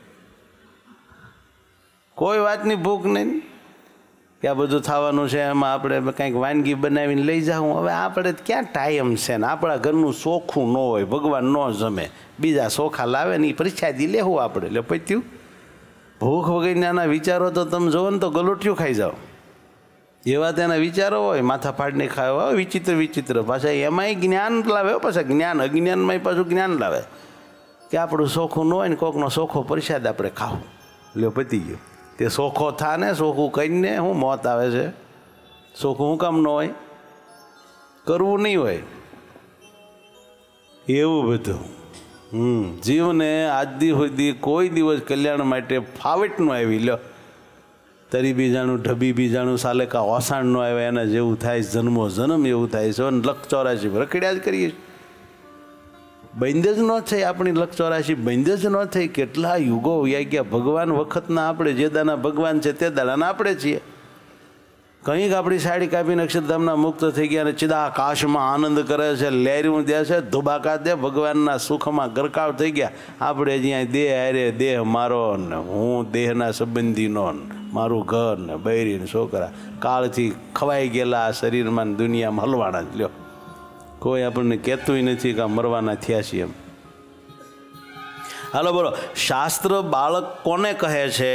કોઈ વાતની ભૂખ નહીં કે આ બધું થવાનું છે, એમાં આપણે કંઈક વાનગી બનાવીને લઈ જાઉં. હવે આપણે ક્યાં ટાઈમ છે ને, આપણા ઘરનું ચોખ્ખું ન હોય, ભગવાન ન જમે, બીજા ચોખા લાવે ને એ પ્રસાદી લેવું આપણે. એટલે પત્યું. ભૂખ વગરના વિચારો તો તમે જોવો ને તો ગલોટિયું ખાઈ જાઓ. એવા તેના વિચારો હોય, માથા ફાડીને ખાવા હોય, વિચિત્ર વિચિત્ર. પાછા એમાંય જ્ઞાન લાવે, પાછા જ્ઞાન અજ્ઞાનમાં પાછું જ્ઞાન લાવે કે આપણું ચોખ્ખું ન હોય ને કોકનો ચોખ્ખો પ્રસાદ આપણે ખાવું. લ્યો, પતી ગયો. તે ચોખ્ખો થા ને, ચોખ્ખું કહીને શું મોત આવે છે? ચોખ્ખું શું કામ ન હોય? કરવું નહીં હોય એવું બધું. જીવને આજ દી સુધી કોઈ દિવસ કલ્યાણ માટે ફાવટ ન આવી. લ્યો, તરી બી જાણું, ઢબી બી જાણું, સાલે કા ઓસાણ ન આવે એના જેવું થાય. જન્મો જન્મ એવું થાય છે. લખ 84 રખડ્યા જ કરીએ. બંધ જ ન થઈ આપણી લખ 84, બંધ જ ન થઈ. કેટલા યુગો વયા ગયા. ભગવાન વખતના આપણે જે દાના ભગવાન છે તે દાડાના આપણે છીએ. કંઈક આપણી સાડી કાપીને અક્ષરધામના મુક્ત થઈ ગયા અને ચિદાકાશમાં આનંદ કરે છે, લહેર્યું દે છે, ધુબાકા દે, ભગવાનના સુખમાં ગરકાવ થઈ ગયા. આપણે જ્યાં દેહ હારે દેહ મારો ને હું દેહના સંબંધીનો, મારું ઘર ને બૈરી ને છોકરા, કાળથી ખવાઈ ગયેલા આ શરીરમાં દુનિયામાં હલવાના જ. લ્યો, કોઈ આપણને કહેતું નથી કે મરવાના થયા છીએ એમ. હાલો બોલો, શાસ્ત્ર બાળક કોને કહે છે?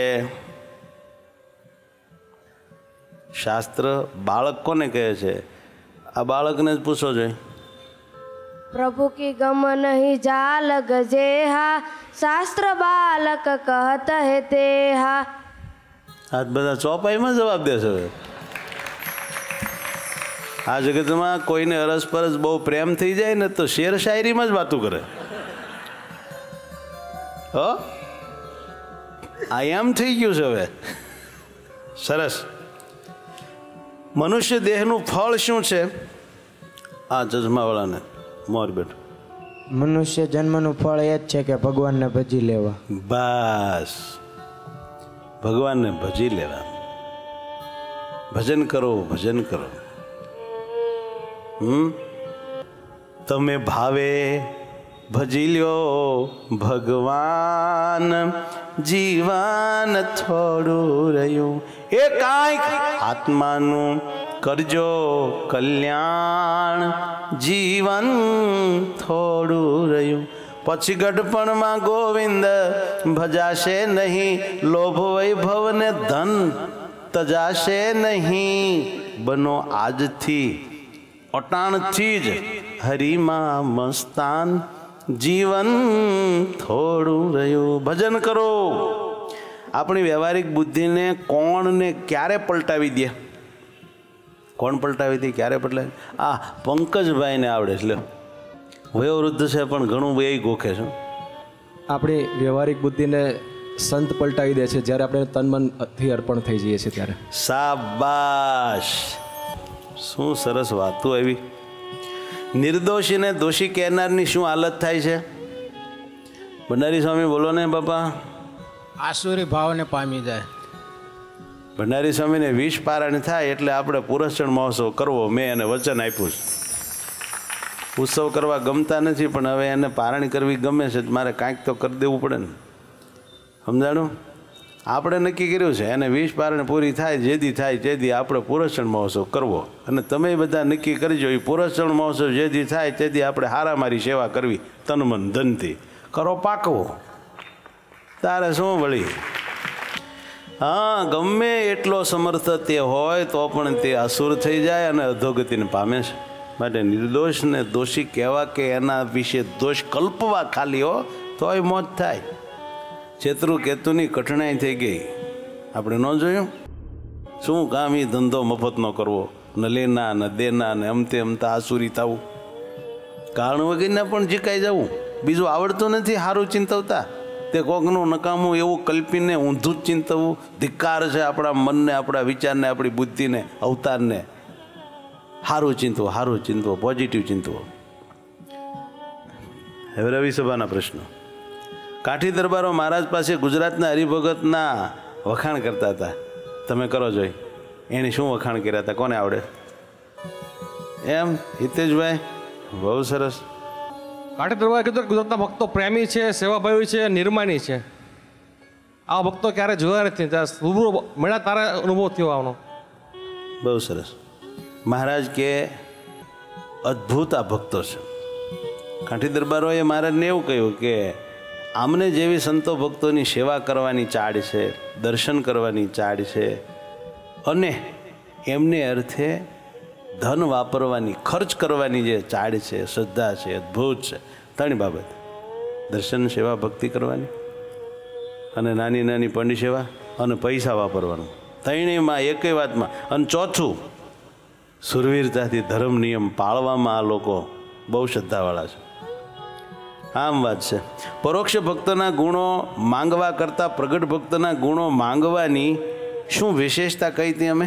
શાસ્ત્ર બાળક કોને કહે છે? આ બાળકને જ પૂછો જોઈએ. प्रभु की गम नहीं जाल गजेहा शास्त्र बालक कहत है तेहा। આજ બધા ચોપાઈમાં જવાબ દેશે. હવે આ જગતમાં કોઈને અરસપરસ બહુ પ્રેમ થઈ જાય ને તો શેર શાયરીમાં જ વાતું કરે. હો આ એમ થઈ ગયું છે હવે. સરસ. મનુષ્ય દેહનું ફળ શું છે? આ ચશ્માવાળાને મોર બેઠો. મનુષ્ય જન્મનું ફળ એ જ છે કે ભગવાનને ભજી લેવા. બસ ભગવાનને ભજી લેવા. ભજન કરો, ભજન કરો. તમે ભાવે ભજી લ્યો ભગવાન, જીવન થોડું રહ્યું એ કાંઈક આત્માનું કરજો કલ્યાણ, જીવન થોડું રહ્યું. પછી ગઢપણમાં ગોવિંદ ભજાશે નહીં, લોભ વૈભવ ને ધન તજાશે નહીં. બનો આજથી અટાણથી જ હરિમાં મસ્તાન, જીવન થોડું રહ્યું. ભજન કરો. આપણી વ્યવહારિક બુદ્ધિને કોણ ને ક્યારે પલટાવી દે? કોણ પલટાવી દે? ક્યારે પલટાવી? આ પંકજભાઈને આવડે છે. વયોવૃદ્ધ છે પણ ઘણું એ ગોખે છે. આપણી વ્યવહારિક બુદ્ધિને સંત પલટાવી દે છે જ્યારે આપણે તન મનથી અર્પણ થઈ જઈએ છીએ ત્યારે. શાબાશ, શું સરસ વાતો આવી. નિર્દોષીને દોષી કહેનારની શું હાલત થાય છે? ભંડારી સ્વામી બોલો ને બાપા. આસુરી ભાવને પામી જાય. ભંડારી સ્વામીને 20 પારાયણ થાય એટલે આપણે પુરસ્ચરણ મહોત્સવ કરવો. મેં એને વચન આપ્યું છે. ઉત્સવ કરવા ગમતા નથી પણ હવે એને પારાયણ કરવી ગમે છે. મારે કાંઈક તો કરી દેવું પડે ને. સમજાણું? આપણે નક્કી કર્યું છે એને 20 પારાયણ પૂરી થાય જેદી થાય તેથી આપણે પુરસ્ચરણ મહોત્સવ કરવો. અને તમે બધા નક્કી કરજો એ પુરસ્ચરણ મહોત્સવ જેદી થાય તેથી આપણે હારામારી સેવા કરવી તન મન ધનથી. કરો પાકવો. તારે શું વળી? હા, ગમે એટલો સમર્થ તે હોય તો પણ તે અસુર થઈ જાય અને અધોગતિને પામે છે. માટે નિર્દોષને દોષી કહેવા કે એના વિશે દોષ કલ્પવા ખાલી હો તોય મોત થાય. ચેતરુ કેતુની કઠણાઈ થઈ ગઈ. આપણે ન જોયું? શું કામ એ ધંધો મફત ન કરવો, ન લેના ન દેના ને અમતે અમતા આસુરી થવું, કારણ વગરના પણ જીકાઈ જવું. બીજું આવડતું નથી સારું ચિંતવતા. તે કોકનું નકામું એવું કલ્પીને ઊંધું જ ચિંતવવું ધિક્કાર છે આપણા મનને, આપણા વિચારને, આપણી બુદ્ધિને, અવતારને. સારું ચિંતવો, સારું ચિંતવો, પોઝિટિવ ચિંતવો. હવે રવિ સભાના પ્રશ્નો. કાઠી દરબારો મહારાજ પાસે ગુજરાતના હરિભગતના વખાણ કરતા હતા. તમે કરો જોઈ. એની શું વખાણ કર્યા હતા? કોને આવડે? એમ હિતેશભાઈ, બહુ સરસ. કાઠી દરબારે કીધું ગુજરાતના ભક્તો પ્રેમી છે, સેવાભાવી છે, નિર્માની છે. આ ભક્તો ક્યારે જોયા નથી, રૂબરૂ મળ્યા તારા અનુભવ થયો આવનો. બહુ સરસ. મહારાજ કે અદ્ભુત આ ભક્તો છે. કાઠી દરબારોએ મહારાજને એવું કહ્યું કે આમને જેવી સંતો ભક્તોની સેવા કરવાની ચાડ છે, દર્શન કરવાની ચાડ છે, અને એમને અર્થે ધન વાપરવાની, ખર્ચ કરવાની જે ચાડ છે, શ્રદ્ધા છે, અદ્ભુત છે. ત્રણ બાબત: દર્શન, સેવા, ભક્તિ કરવાની, અને નાની નાની પંડી સેવા, અને પૈસા વાપરવાનું. ત્રણેયમાં એકેય વાતમાં. અને ચોથું, સુરવીરતાથી ધર્મ નિયમ પાળવામાં આ લોકો બહુ શ્રદ્ધાવાળા છે. આમ વાત છે. પરોક્ષ ભક્તના ગુણો માંગવા કરતાં પ્રગટ ભક્તના ગુણો માંગવાની શું વિશેષતા કહી હતી અમે?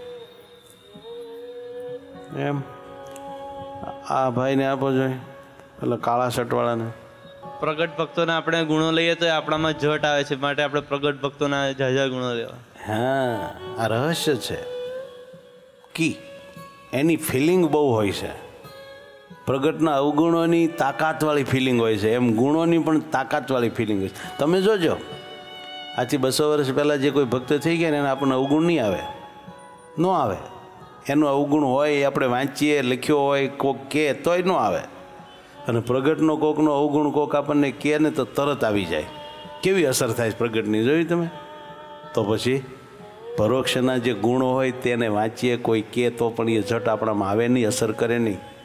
એમ આ ભાઈને આપો જોઈએ, પેલા કાળા શર્ટવાળાને. પ્રગટ ભક્તોના આપણે ગુણો લઈએ તો આપણામાં જટ આવે છે, માટે આપણે પ્રગટ ભક્તોના ઝાઝા ગુણો લેવા. હા, આ રહસ્ય છે. કી એની ફિલિંગ બહુ હોય છે. પ્રગટના અવગુણોની તાકાતવાળી ફિલિંગ હોય છે, એમ ગુણોની પણ તાકાતવાળી ફિલિંગ હોય છે. તમે જોજો, આજથી 200 વર્ષ પહેલાં જે કોઈ ભક્ત થઈ ગયા ને એને આપણને અવગુણ નહીં આવે, ન આવે. એનું અવગુણ હોય એ આપણે વાંચીએ, લખ્યો હોય, કોક કહે તોય ન આવે. અને પ્રગટનો કોકનો અવગુણ કોક આપણને કહે ને તો તરત આવી જાય. કેવી અસર થાય પ્રગટની, જોયું તમે? તો પછી પરોક્ષના જે ગુણો હોય તેને વાંચીએ, કોઈ કહે તો પણ એ ઝટ આપણામાં આવે નહીં, અસર કરે નહીં.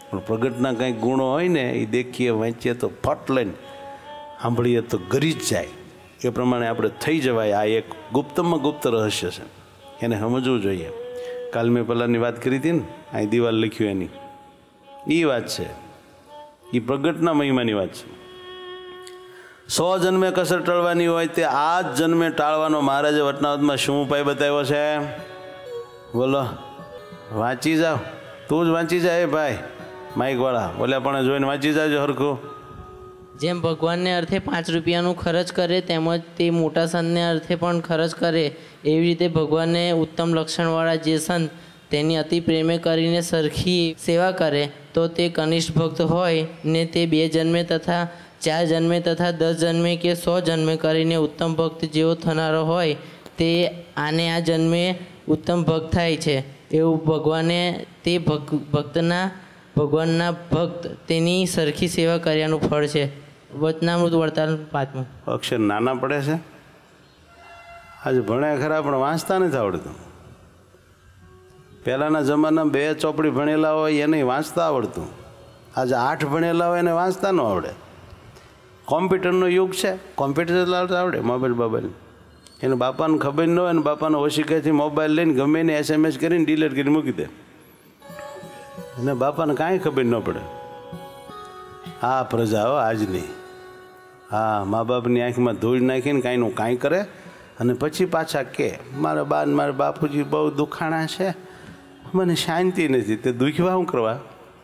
પણ પ્રગટના કંઈક ગુણો હોય ને એ દેખીએ વાંચીએ તો ફટ લઈને સાંભળીએ તો ગરી જ જાય. એ પ્રમાણે આપણે થઈ જવાય. આ એક ગુપ્તમાં ગુપ્ત રહસ્ય છે, એને સમજવું જોઈએ. કાલ મેં પહેલાંની વાત કરી હતી ને, અહીં દિવાલ લખ્યું એની, એ વાત છે. એ પ્રગટના મહિમાની વાત છે. 100 જન્મે કસર ટળવાની હોય તે આ જ જન્મે ટાળવાનો મહારાજે વટનાવતમાં શું ઉપાય બતાવ્યો છે? બોલો, વાંચી જાઓ. તું જ વાંચી જાય ભાઈ, માઇકવાળા બોલ્યા પણ જોઈને વાંચી જાજો હરખું. જેમ ભગવાનને અર્થે 5 રૂપિયાનું ખર્ચ કરે તેમજ તે મોટા સંતને અર્થે પણ ખર્ચ કરે, એવી રીતે ભગવાનને ઉત્તમ લક્ષણવાળા જે સંત તેની અતિ પ્રેમે કરીને સરખી સેવા કરે તો તે કનિષ્ઠ ભક્ત હોય ને તે 2 જન્મે તથા 4 જન્મે તથા 10 જન્મે કે 100 જન્મે કરીને ઉત્તમ ભક્ત જેવો થનારો હોય તે આને આ જન્મે ઉત્તમ ભક્ત થાય છે. એવું ભગવાને તે ભગવાનના ભક્ત તેની સરખી સેવા કર્યાનું ફળ છે. વચનામૃત વડતાલ 5. અક્ષર નાના પડે છે. આજે ભણ્યા ખરા પણ વાંચતા નથી આવડતું. પહેલાંના જમાનામાં 2 ચોપડી ભણેલા હોય એને વાંચતા આવડતું. આજે 8 ભણેલા હોય એને વાંચતા ન આવડે. કોમ્પ્યુટરનો યુગ છે, કોમ્પ્યુટર ચલાવતા આવડે, મોબાઈલ બાબાઈલ. એને બાપાને ખબર ન હોય ને બાપાને ઓશિકાથી મોબાઈલ લઈને ગમે એને SMS કરીને ડિલીટ કરી મૂકી દે, અને બાપાને કાંઈ ખબર ન પડે. આ પ્રજાઓ આજની, હા, મા બાપની આંખમાં ધૂળ નાખીને કાંઈનું કાંઈ કરે અને પછી પાછા કે મારા બા ને મારા બાપુજી બહુ દુખાણા છે, મને શાંતિ નથી. તે દુખવા શું કરવા?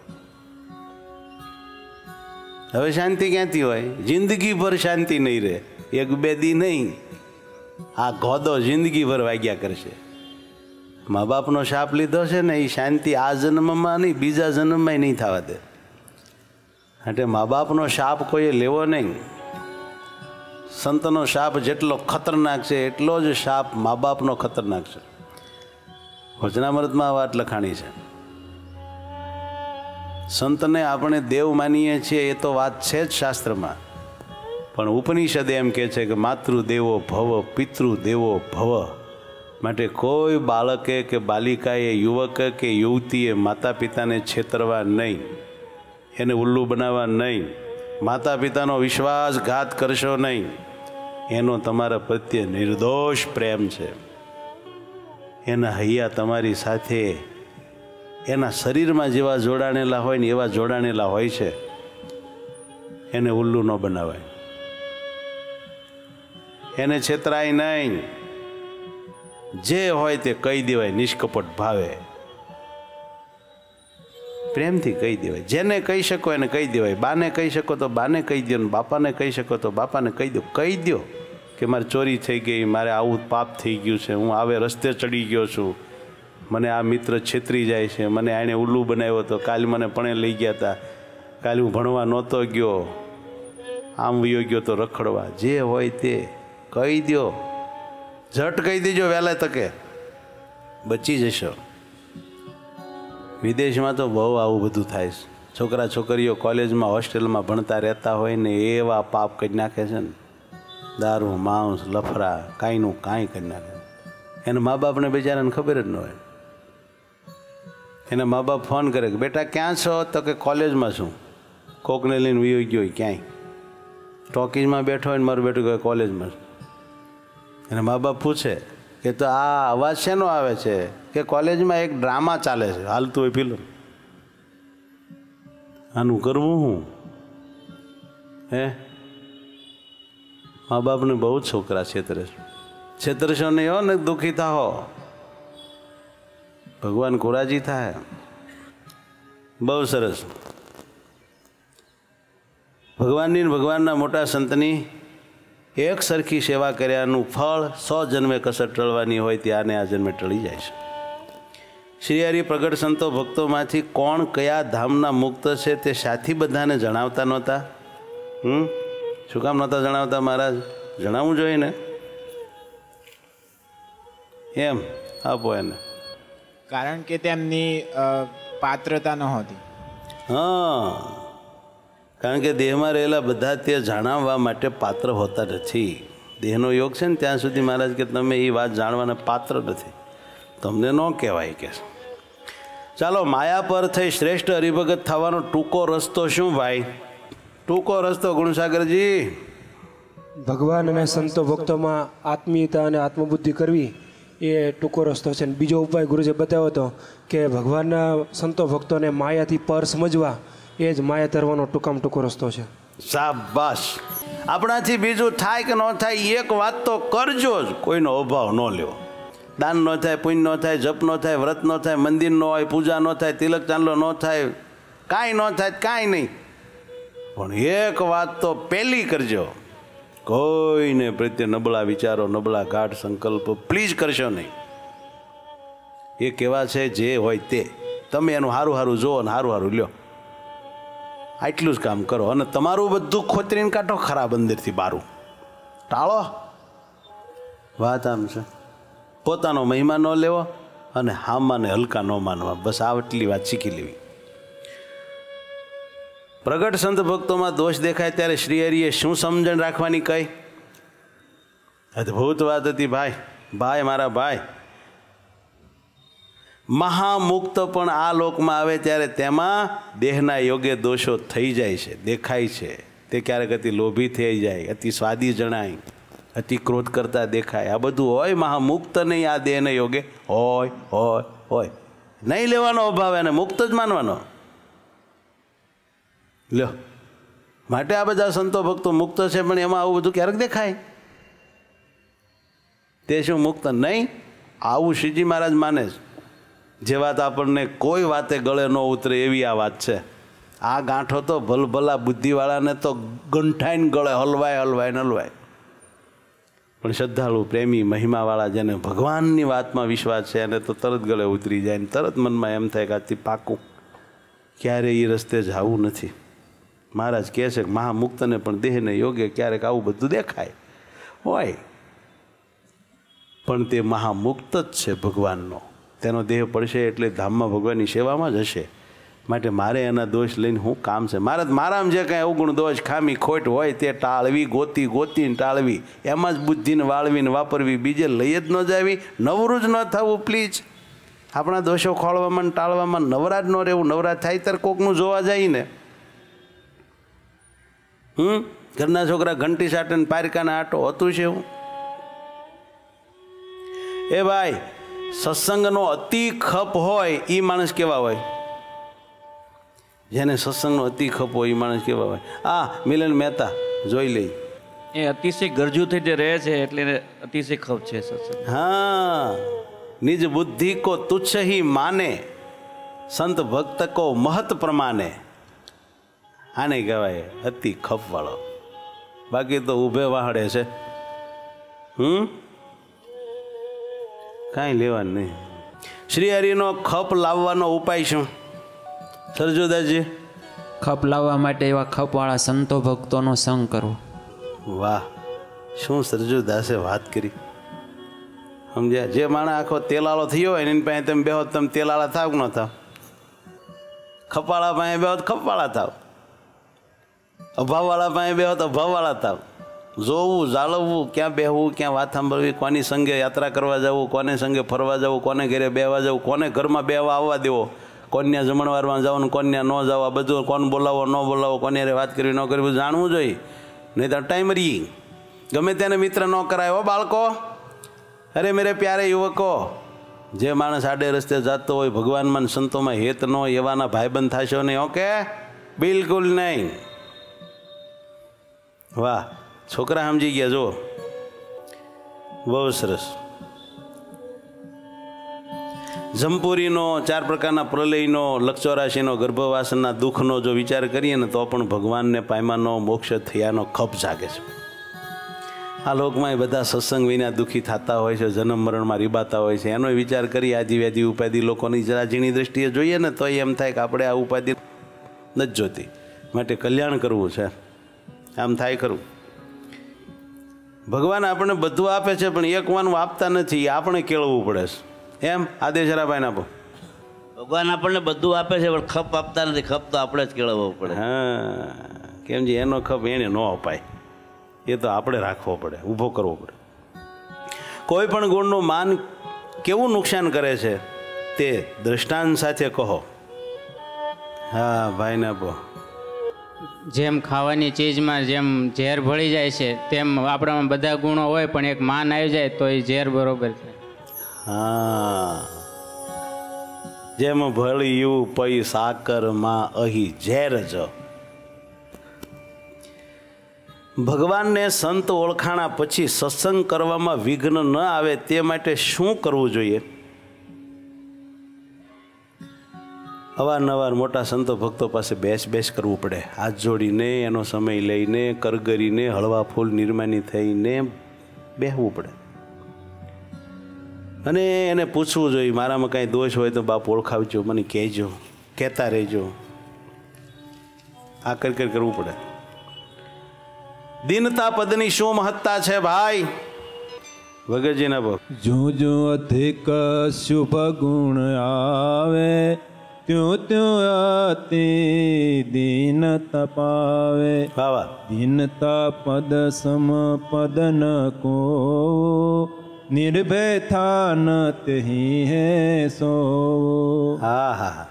હવે શાંતિ ક્યાંથી હોય? જિંદગીભર શાંતિ નહીં રહે, 1-2 દી નહીં, આ ગોદો જિંદગીભર વાગ્યા કરશે. મા બાપનો શાપ લીધો છે ને એ શાંતિ આ જન્મમાં નહીં, બીજા જન્મમાં નહીં થવા દે. એટલે મા બાપનો શાપ કોઈએ લેવો નહીં. સંતનો શાપ જેટલો ખતરનાક છે એટલો જ શાપ મા બાપનો ખતરનાક છે. વચનામૃતમાં આ વાત લખાણી છે. સંતને આપણે દેવ માનીએ છીએ એ તો વાત છે જ શાસ્ત્રમાં, પણ ઉપનિષદ એમ કહે છે કે માતૃદેવો ભવ પિતૃદેવો ભવ. માટે કોઈ બાળકે કે બાલિકાએ, યુવક કે યુવતીએ માતા પિતાને છેતરવા નહીં, એને ઉલ્લુ બનાવવા નહીં, માતા પિતાનો વિશ્વાસઘાત કરશો નહીં. એનો તમારા પ્રત્યે નિર્દોષ પ્રેમ છે. એના હૈયા તમારી સાથે એના શરીરમાં જેવા જોડાણેલા હોય ને એવા જોડાણેલા હોય છે. એને ઉલ્લુ ન બનાવાય, એને છેતરાય નહીં. જે હોય તે કહી દેવાય નિષ્કપટ ભાવે, પ્રેમથી કહી દેવાય. જેને કહી શકો એને કહી દેવાય. બાને કહી શકો તો બાને કહી દો, બાપાને કહી શકો તો બાપાને કહી દો. કહી દો કે મારે ચોરી થઈ ગઈ, મારે આવું પાપ થઈ ગયું છે, હું આવે રસ્તે ચડી ગયો છું, મને આ મિત્ર છેતરી જાય છે, મને આણે ઉલ્લુ બનાવ્યો હતો, કાલે મને પણે લઈ ગયા હતા, કાલે હું ભણવા નહોતો ગયો, આમ વયો ગયો તો રખડવા. જે હોય તે કહી દો, ઝટ કહી દેજો, વહેલા તકે બચી જશો. વિદેશમાં તો બહુ આવું બધું થાય છે. છોકરા છોકરીઓ કોલેજમાં હોસ્ટેલમાં ભણતા રહેતા હોય ને એવા પાપ કરી નાખે છે ને, દારૂ માંસ લફરા કાંઈનું કાંઈ કરી નાખે. એના મા બાપને બિચારાને ખબર જ ન હોય. એના મા બાપ ફોન કરે કે બેટા ક્યાં છો? તો કે કોલેજમાં છું. કોકને લઈને વયો ગયો હોય ક્યાંય, ટોકીઝમાં બેઠો હોય ને મારું બેઠું કહે કોલેજમાં છું. એના મા બાપ પૂછે કે તો આ અવાજ શેનો આવે છે? કે કોલેજમાં એક ડ્રામા ચાલે છે, હાલતું હોય ફિલ્મ. આનું કરવું હું? હે, મા બાપને બહુ જ છોકરા છેતરે છે. છેતરશો નહીં હો ને દુઃખી થાઓ, ભગવાન કોરાજી થાય. બહુ સરસ. ભગવાનની ભગવાનના મોટા સંતની એક સરખી સેવા કર્યાનું ફળ 100 જન્મે કસર ટળવાની હોય ત્યાંને આ જન્મે ટળી જાય છે. શ્રી હરિ પ્રગટ સંતો ભક્તોમાંથી કોણ કયા ધામના મુક્ત છે તે સાથી બધાને જણાવતા નહોતા. શું કામ નહોતા જણાવતા મહારાજ? જણાવવું જોઈએ ને. એમ આપો એને. કારણ કે તેમની પાત્રતા નહોતી. હા, કારણ કે દેહમાં રહેલા બધા તે જણાવવા માટે પાત્ર હોતા નથી. દેહનો યોગ છે ને ત્યાં સુધી મહારાજ કે તમે એ વાત જાણવાના પાત્ર નથી, તમને ન કહેવાય. કે ચાલો, માયા પર થઈ શ્રેષ્ઠ હરિભગત થવાનો ટૂંકો રસ્તો શું ભાઈ? ટૂંકો રસ્તો ગુણસાગરજી? ભગવાન અને સંતો ભક્તોમાં આત્મીયતા અને આત્મબુદ્ધિ કરવી એ ટૂંકો રસ્તો છે. બીજો ઉપાય ગુરુજીએ બતાવ્યો હતો કે ભગવાનના સંતો ભક્તોને માયાથી પર સમજવા, એ જ માયા તરવાનો ટૂંકામાં ટૂંકો રસ્તો છે. શાબાશ. આપણાથી બીજું થાય કે ન થાય એક વાત તો કરજો જ, કોઈનો અભાવ ન લેવો. દાન ન થાય, પુણ્ય ન થાય, જપ ન થાય, વ્રત ન થાય, મંદિર ન હોય, પૂજા ન થાય, તિલક ચાંદલો ન થાય, કાંઈ ન થાય, કાંઈ નહીં, પણ એક વાત તો પહેલી કરજો, કોઈને પ્રત્યે નબળા વિચારો, નબળા ગાઢ સંકલ્પો પ્લીઝ કરશો નહીં. એ કેવા છે જે હોય તે, તમે એનું સારું સારું જુઓ અને સારું સારું લ્યો, આટલું જ કામ કરો. અને તમારું બધું ખોતરીને કાઢો, ખરાબ અંદરથી બારું ટાળો. વાત આમ છે, પોતાનો મહિમા ન લેવો અને હામાને હલકા ન માનવા, બસ આટલી વાત શીખી લેવી. પ્રગટ સંત ભક્તોમાં દોષ દેખાય ત્યારે શ્રીહરિએ શું સમજણ રાખવાની કહી? અદ્ભુત વાત હતી ભાઈ. ભાઈ મારા ભાઈ, મહામુક્ત પણ આ લોકમાં આવે ત્યારે તેમાં દેહના યોગ્ય દોષો થઈ જાય છે, દેખાય છે. તે ક્યારેક અતિ લોભી થઈ જાય, અતિ સ્વાદી જણાય, અતિ ક્રોધ કરતા દેખાય. આ બધું હોય, મહામુક્ત નહીં આ દેહને યોગે હોય હોય હોય. નહીં લેવાનો અભાવ, એને મુક્ત જ માનવાનો. લ્યો, માટે આ બધા સંતો ભક્તો મુક્ત છે, પણ એમાં આવું બધું ક્યારેક દેખાય. તે શું મુક્ત નહીં? આવું શ્રીજી મહારાજ માને છે. જે વાત આપણને કોઈ વાતે ગળે ન ઉતરે એવી આ વાત છે. આ ગાંઠો તો ભલભલા બુદ્ધિવાળાને તો ગંઠાઈને ગળે હલવાય હલવાય ને હલવાય, પણ શ્રદ્ધાળુ પ્રેમી મહિમાવાળા જેને ભગવાનની વાતમાં વિશ્વાસ છે એને તો તરત ગળે ઉતરી જાય ને તરત મનમાં એમ થાય કે આજથી પાકું ક્યારે એ રસ્તે જવું નથી. મહારાજ કહે છે કે મહામુક્તને પણ દેહને યોગ્ય ક્યારેક આવું બધું દેખાય હોય, પણ તે મહામુક્ત જ છે ભગવાનનો. તેનો દેહ પડશે એટલે ધામમાં ભગવાનની સેવામાં જ હશે. માટે મારે એના દોષ લઈને શું કામ છે? મારામાં જે કાંઈ અવગુણ દોષ ખામી ખોટ હોય તે ટાળવી, ગોતીને ટાળવી, એમાં જ બુદ્ધિને વાળવીને વાપરવી, બીજે લઈ જ ન જાવી, નવરું જ ન થવું પ્લીઝ. આપણા દોષો ખોળવામાં ને ટાળવામાં નવરા જ ન રહેવું. નવરા થાય ત્યારે કોકનું જોવા જાય ને. ઘરના છોકરા ઘંટી સાટે ને પારકાના આટો હતું છે એવું. એ ભાઈ, સત્સંગનો અતિ ખપ હોય એ માણસ કેવા હોય? જેને સત્સંગનો અતિ ખપ હોય એ માણસ કેવા હોય? આ મિલન મહેતા જોઈ લઈ, એ અતિશય ગરજુ થઈ જે રહે છે એટલે અતિશય ખપ છે સત્સંગ. હા, નિજ બુદ્ધિ કો તુચ્છ ही માને, સંત ભક્ત કો મહત પ્રમાણે. આને કહેવાય અતિ ખપ વાળો. બાકી તો ઊભે વાહડે છે, કાંઈ લેવાનું નહીં. શ્રી હરિનો ખપ લાવવાનો ઉપાય શું સરજુદાસજી? ખપ લાવવા માટે એવા ખપવાળા સંતો ભક્તોનો સંગ કરવો. વાહ, શું સરજુદાસે વાત કરી. સમજ્યા? જે માણસ આખો તેલાળો થયો હોય એની પાસે તમે બેહો, તમે તેલાળા થાવ કે ન થાવ? ખપાળા પાસે બેહો તો ખપવાળા થાવ, અભાવવાળા પાસે બેહો તો અભાવવાળા થાવ. જોવું, જાળવવું, ક્યાં બેહવું, ક્યાં વાત સાંભળવી, કોની સંગે યાત્રા કરવા જવું, કોને સંગે ફરવા જવું, કોને ઘરે બેહવા જવું, કોને ઘરમાં બેહવા આવવા દેવો, કોન્યા જમણવારમાં જવાનું, કોન્યા ન જવા, બધું કોણ બોલાવો ન બોલાવો, કોની હારે વાત કરવી ન કરવી જાણવું જોઈએ. નહીં તો ટાઈમ રહી ગમે તેને મિત્ર ન કરાય. હો બાળકો, અરે મેરે પ્યારે યુવકો, જે માણસ આડે રસ્તે જતો હોય, ભગવાનમાં સંતોમાં હેત ન હોય એવાના ભાઈબંધ થશો નહીં. ઓકે, બિલકુલ નહીં. વાહ, છોકરા સમજી ગયા, જો બહુ સરસ. જમપુરીનો 4 પ્રકારના પ્રલયનો, લક્ષોરાશીનો, ગર્ભવાસના દુઃખનો જો વિચાર કરીએ ને તો પણ ભગવાનને પાયમાનો, મોક્ષ થયાનો ખપ જાગે છે. આ લોકમાં બધા સત્સંગ વિના દુઃખી થતા હોય છે, જન્મ મરણમાં રીબાતા હોય છે. એનો વિચાર કરી આદિ વ્યાધિ ઉપાધિ લોકોની જરા ઝીણી દ્રષ્ટિએ જોઈએ ને તો એમ થાય કે આપણે આ ઉપાધિ નથી જોતી. માટે કલ્યાણ કરવું છે, આમ થાય ખરું. ભગવાન આપણને બધું આપે છે પણ એક વાનું આપતા નથી, આપણે કેળવવું પડે છે. એમ આદેશરાભાઈ આપો. ભગવાન આપણને બધું આપે છે પણ ખપ આપતા નથી, ખપ તો આપણે જ કેળવવો પડે. હા, કેમ જે એનો ખપ એને ન અપાય, એ તો આપણે રાખવો પડે, ઊભો કરવો પડે. કોઈ પણ ગુણનું માન કેવું નુકસાન કરે છે તે દ્રષ્ટાંત સાથે કહો. હા ભાઈને આપો. જેમ ખાવાની ચીજમાં જેમ ઝેર ભળી જાય છે તેમ આપણામાં બધા ગુણો હોય પણ એક માન આવી જાય તો એ ઝેર બરોબર છે. હા, જેમ ભળ્યું પૈ સાકરમાં અહીં ઝેર જ. ભગવાનને સંત ઓળખાણા પછી સત્સંગ કરવામાં વિઘ્ન ન આવે તે માટે શું કરવું જોઈએ? અવારનવાર મોટા સંતો ભક્તો પાસે બેસ કરવું પડે, હાથ જોડીને એનો સમય લઈને કરગરીને હળવા ફૂલ નિર્માની થઈને બેહવું પડે અને એને પૂછવું જોઈએ મારામાં કાંઈ દોષ હોય તો બાપ ઓળખાવજો, મને કહેજો, કહેતા રહેજો. આ કરવું પડે. દીનતા પદની શું મહત્તા છે ભાઈ? ભગતજીના ભક્ત. જો જો અધિક શુભ ગુણ આવે ત્યો ત્યો અતિ દીનતા પાવે. દીનતા પદ સમ પદ ન કો નિર્ભય થાન તેહી હે સો. હા હા,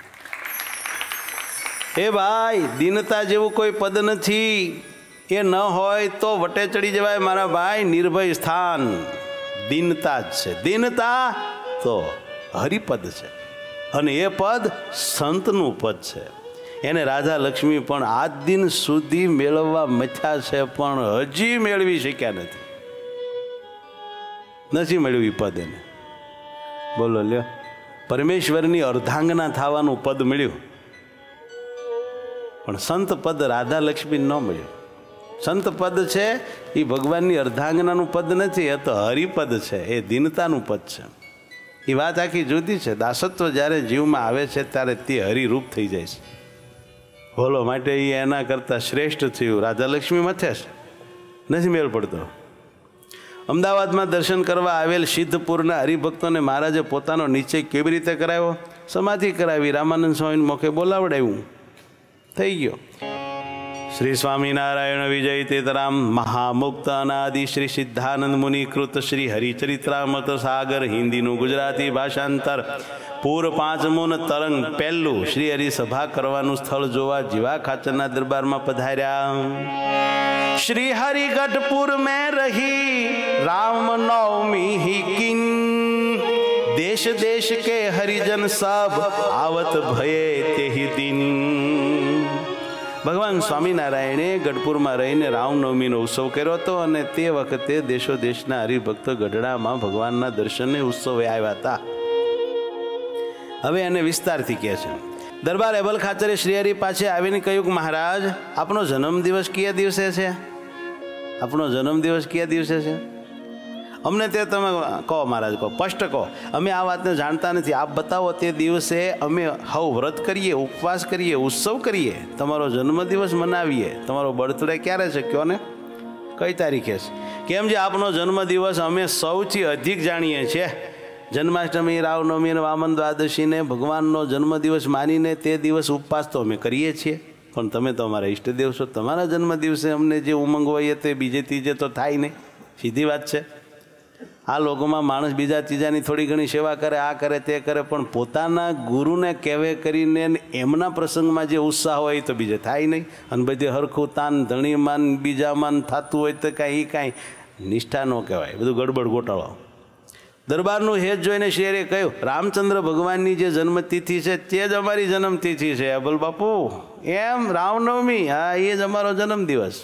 એ ભાઈ દીનતા જેવું કોઈ પદ નથી. એ ન હોય તો વટે ચડી જવાય મારા ભાઈ. નિર્ભય સ્થાન દીનતા જ છે. દીનતા તો હરિપદ છે અને એ પદ સંતનું પદ છે. એને રાધા લક્ષ્મી પણ આજ દિન સુધી મેળવવા મથ્યા છે પણ હજી મેળવી શક્યા નથી મેળવી પદ એને. બોલો લ્યો, પરમેશ્વરની અર્ધાંગના થવાનું પદ મળ્યું પણ સંત પદ રાધા લક્ષ્મી ન મળ્યું. સંત પદ છે એ ભગવાનની અર્ધાંગનાનું પદ નથી, એ તો હરિપદ છે, એ દીનતાનું પદ છે. એ વાત આખી જુદી છે. દાસત્વ જ્યારે જીવમાં આવે છે ત્યારે તે હરિરૂપ થઈ જાય છે. બોલો, માટે એ એના કરતાં શ્રેષ્ઠ થયું. રાધા લક્ષ્મી મથે છે, નથી મેળ પડતો. અમદાવાદમાં દર્શન કરવા આવેલ સિદ્ધપુરના હરિભક્તોને મહારાજે પોતાનો નિશ્ચય કેવી રીતે કરાવ્યો? સમાધિ કરાવી, રામાનંદ સ્વામીને મોખે બોલાવડાવ્યું, થઈ ગયો. શ્રી સ્વામિનારાયણ વિજય તેતરામ મહામુક્ત અનાદિ શ્રી સિદ્ધાનંદ મુનિકૃત શ્રી હરિચરિત્રામૃત સાગર હિન્દીનું ગુજરાતી ભાષાંતર પૂર 5મું તરંગ પહેલું શ્રી હરિસભા કરવાનું સ્થળ જોવા જીવા ખાચરના દરબારમાં પધાર્યા. શ્રી હરિગઢપુર મેં રહી રામ નવમી હી કિન દેશ દેશ કે હરિજન સબ આવત ભયે તેહી દિન. ભગવાન સ્વામિનારાયણે ગઢપુરમાં રહીને રામનવમીનો ઉત્સવ કર્યો હતો અને તે વખતે દેશો દેશના હરિભક્તો ગઢડામાં ભગવાનના દર્શનને ઉત્સવે આવ્યા હતા. હવે એને વિસ્તારથી કહે છે. દરબાર એબલ ખાચરે શ્રીહરિ પાસે આવીને કહ્યું કે મહારાજ, આપણો જન્મદિવસ કયા દિવસે છે? આપણો જન્મદિવસ કયા દિવસે છે? અમને તે તમે કહો મહારાજ, કહો, સ્પષ્ટ કહો. અમે આ વાતને જાણતા નથી, આપ બતાવો. તે દિવસે અમે હવ વ્રત કરીએ, ઉપવાસ કરીએ, ઉત્સવ કરીએ, તમારો જન્મદિવસ મનાવીએ. તમારો બર્થડે ક્યારે છે કયો ને? કઈ તારીખે છે? કેમ જે આપનો જન્મદિવસ અમે સૌથી અધિક જાણીએ છીએ. જન્માષ્ટમી, રામનવમી અને વામન દ્વાદશીને ભગવાનનો જન્મદિવસ માનીને તે દિવસ ઉપવાસ તો અમે કરીએ છીએ, પણ તમે તો અમારા ઈષ્ટદેવ છો. તમારા જન્મદિવસે અમને જે ઉમંગ હોય તે બીજે ત્રીજે તો થાય નહીં. સીધી વાત છે. આ લોકોમાં માણસ બીજા ત્રીજાની થોડી ઘણી સેવા કરે, આ કરે તે કરે, પણ પોતાના ગુરુને કહેવે કરીને એમના પ્રસંગમાં જે ઉત્સાહ હોય એ તો બીજે થાય નહીં. અને બધે હરખું તાન ધણીમાન બીજામાન થતું હોય તો કાંઈ કાંઈ નિષ્ઠા ન કહેવાય, બધું ગડબડ ગોટાળો. દરબારનું હેત જોઈને શેરે કહ્યું, રામચંદ્ર ભગવાનની જે જન્મતિથિ છે તે જ અમારી જન્મતિથિ છે. બોલ બાપુ, એમ રામનવમી? હા, એ જ અમારો જન્મદિવસ.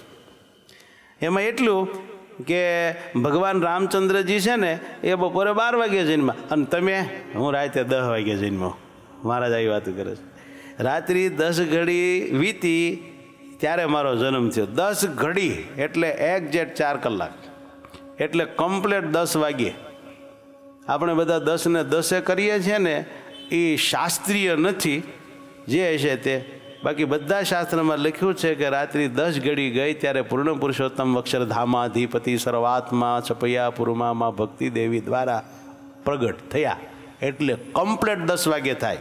એમાં એટલું કે ભગવાન રામચંદ્રજી છે ને એ બપોરે 12 વાગે જન્મ્યા અને તમે, હું રાતે 10 વાગે જન્મ્યો. મહારાજ આવી વાત કરે છે. રાત્રિ 10 ઘડી વીતી ત્યારે મારો જન્મ થયો. 10 ઘડી એટલે એક્ઝેક્ટ 4 કલાક, એટલે કમ્પ્લેટ 10 વાગે. આપણે બધા 10 ને 10 કરીએ છીએ ને, એ શાસ્ત્રીય નથી જે છે તે. બાકી બધા શાસ્ત્રમાં લખ્યું છે કે રાત્રિ 10 ઘડી ગઈ ત્યારે પૂર્ણ પુરુષોત્તમ અક્ષરધામાધિપતિ સર્વાત્મા છપૈયા પૂર્વમાં માં ભક્તિ દેવી દ્વારા પ્રગટ થયા, એટલે કમ્પ્લેટ 10 વાગે થાય.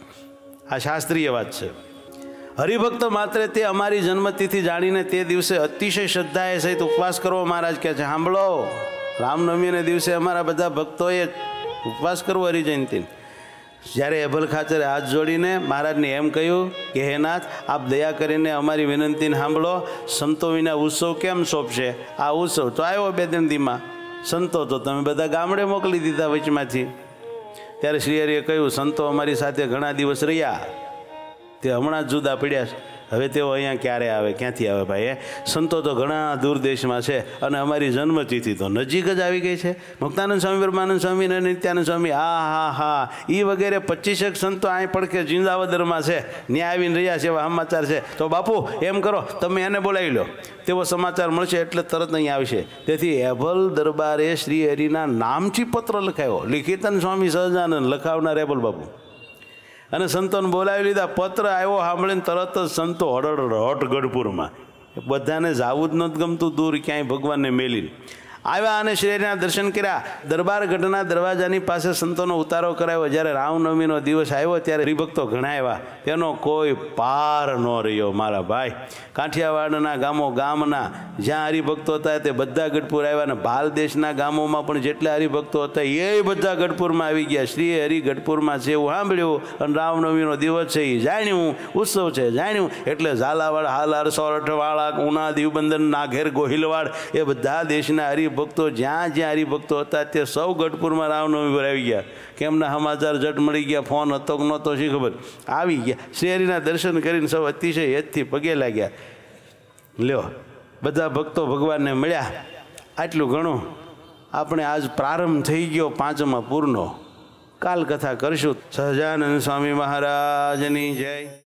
આ શાસ્ત્રીય વાત છે. હરિભક્તો માત્ર તે અમારી જન્મતિથિ જાણીને તે દિવસે અતિશય શ્રદ્ધાએ સહિત ઉપવાસ કરવો. મહારાજ કહે છે, સાંભળો, રામનવમીને દિવસે અમારા બધા ભક્તોએ ઉપવાસ કરવો હરિજયંતી. જ્યારે એભલ ખાચરે હાથ જોડીને મહારાજને એમ કહ્યું કે હે નાથ, આપ દયા કરીને અમારી વિનંતીને સાંભળો, સંતો વિના ઉત્સવ કેમ સોંપશે? આ ઉત્સવ તો આવ્યો 2-3 દીમાં, સંતો તો તમે બધા ગામડે મોકલી દીધા વચમાંથી. ત્યારે શ્રી હરિએ કહ્યું, સંતો અમારી સાથે ઘણા દિવસ રહ્યા, તે હમણાં જ જુદા પડ્યા છે, હવે તેઓ અહીંયા ક્યારે આવે, ક્યાંથી આવે ભાઈ? સંતો તો ઘણા દૂર દેશમાં છે અને અમારી જન્મતિથિ તો નજીક જ આવી ગઈ છે. મુક્તાનંદ સ્વામી, બ્રહ્માનંદ સ્વામી અને નિત્યાનંદ સ્વામી, હા એ વગેરે 25 સંતો અહીં પડખે જિંદાવદરમાં છે, ત્યાં આવીને રહ્યા છે, એવા સમાચાર છે. તો બાપુ એમ કરો, તમે એને બોલાવી લો, તેવો સમાચાર મળશે એટલે તરત અહીં આવશે. તેથી એભલ દરબારે શ્રી હરિના નામથી પત્ર લખાયો, લિખિતન સ્વામી સહજાનંદ, લખાવનાર એભલ બાપુ. અને સંતોને બોલાવી લીધા. પત્ર આવ્યો સાંભળીને તરત જ સંતો હટ ગઢપુરમાં. બધાને જાવું જ નહોતું ગમતું દૂર ક્યાંય ભગવાનને મેલીને આવ્યા અને શ્રીહરિના દર્શન કર્યા. દરબાર ગઢના દરવાજાની પાસે સંતોનો ઉતારો કરાયો. જ્યારે રામનવમીનો દિવસ આવ્યો ત્યારે હરિભક્તો ઘણા આવ્યા, તેનો કોઈ પાર ન રહ્યો મારા ભાઈ. કાઠિયાવાડના ગામના જ્યાં હરિભક્તો હતા તે બધા ગઢપુર આવ્યા, અને ભાલ દેશના ગામોમાં પણ જેટલા હરિભક્તો હતા એ બધા ગઢપુરમાં આવી ગયા. શ્રી હરિ ગઢપુરમાં છે એવું સાંભળ્યું અને રામનવમીનો દિવસ છે એ જાણ્યું, ઉત્સવ છે જાણ્યું, એટલે ઝાલાવાડ, હાલાર, સોરઠવાળા, ઉના, દીવબંદર, નાઘેર, ગોહિલવાડ એ બધા દેશના હરિભક્તો જ્યાં જ્યાં હરિભક્તો હતા તે સૌ ગઢપુરમાં રામનવમી પર આવી ગયા. કેમના સમાચાર જટ મળી ગયા, ફોન હતો કે નહોતો શી ખબર, આવી ગયા. શ્રી હરિના દર્શન કરીને સૌ અતિશય હેતથી પગે લાગ્યા. લ્યો, બધા ભક્તો ભગવાનને મળ્યા. આટલું ઘણું આપણે આજ પ્રારંભ થઈ ગયો 5મા પૂરનો. કાલ કથા કરશું. સહજાનંદ સ્વામી મહારાજની જય.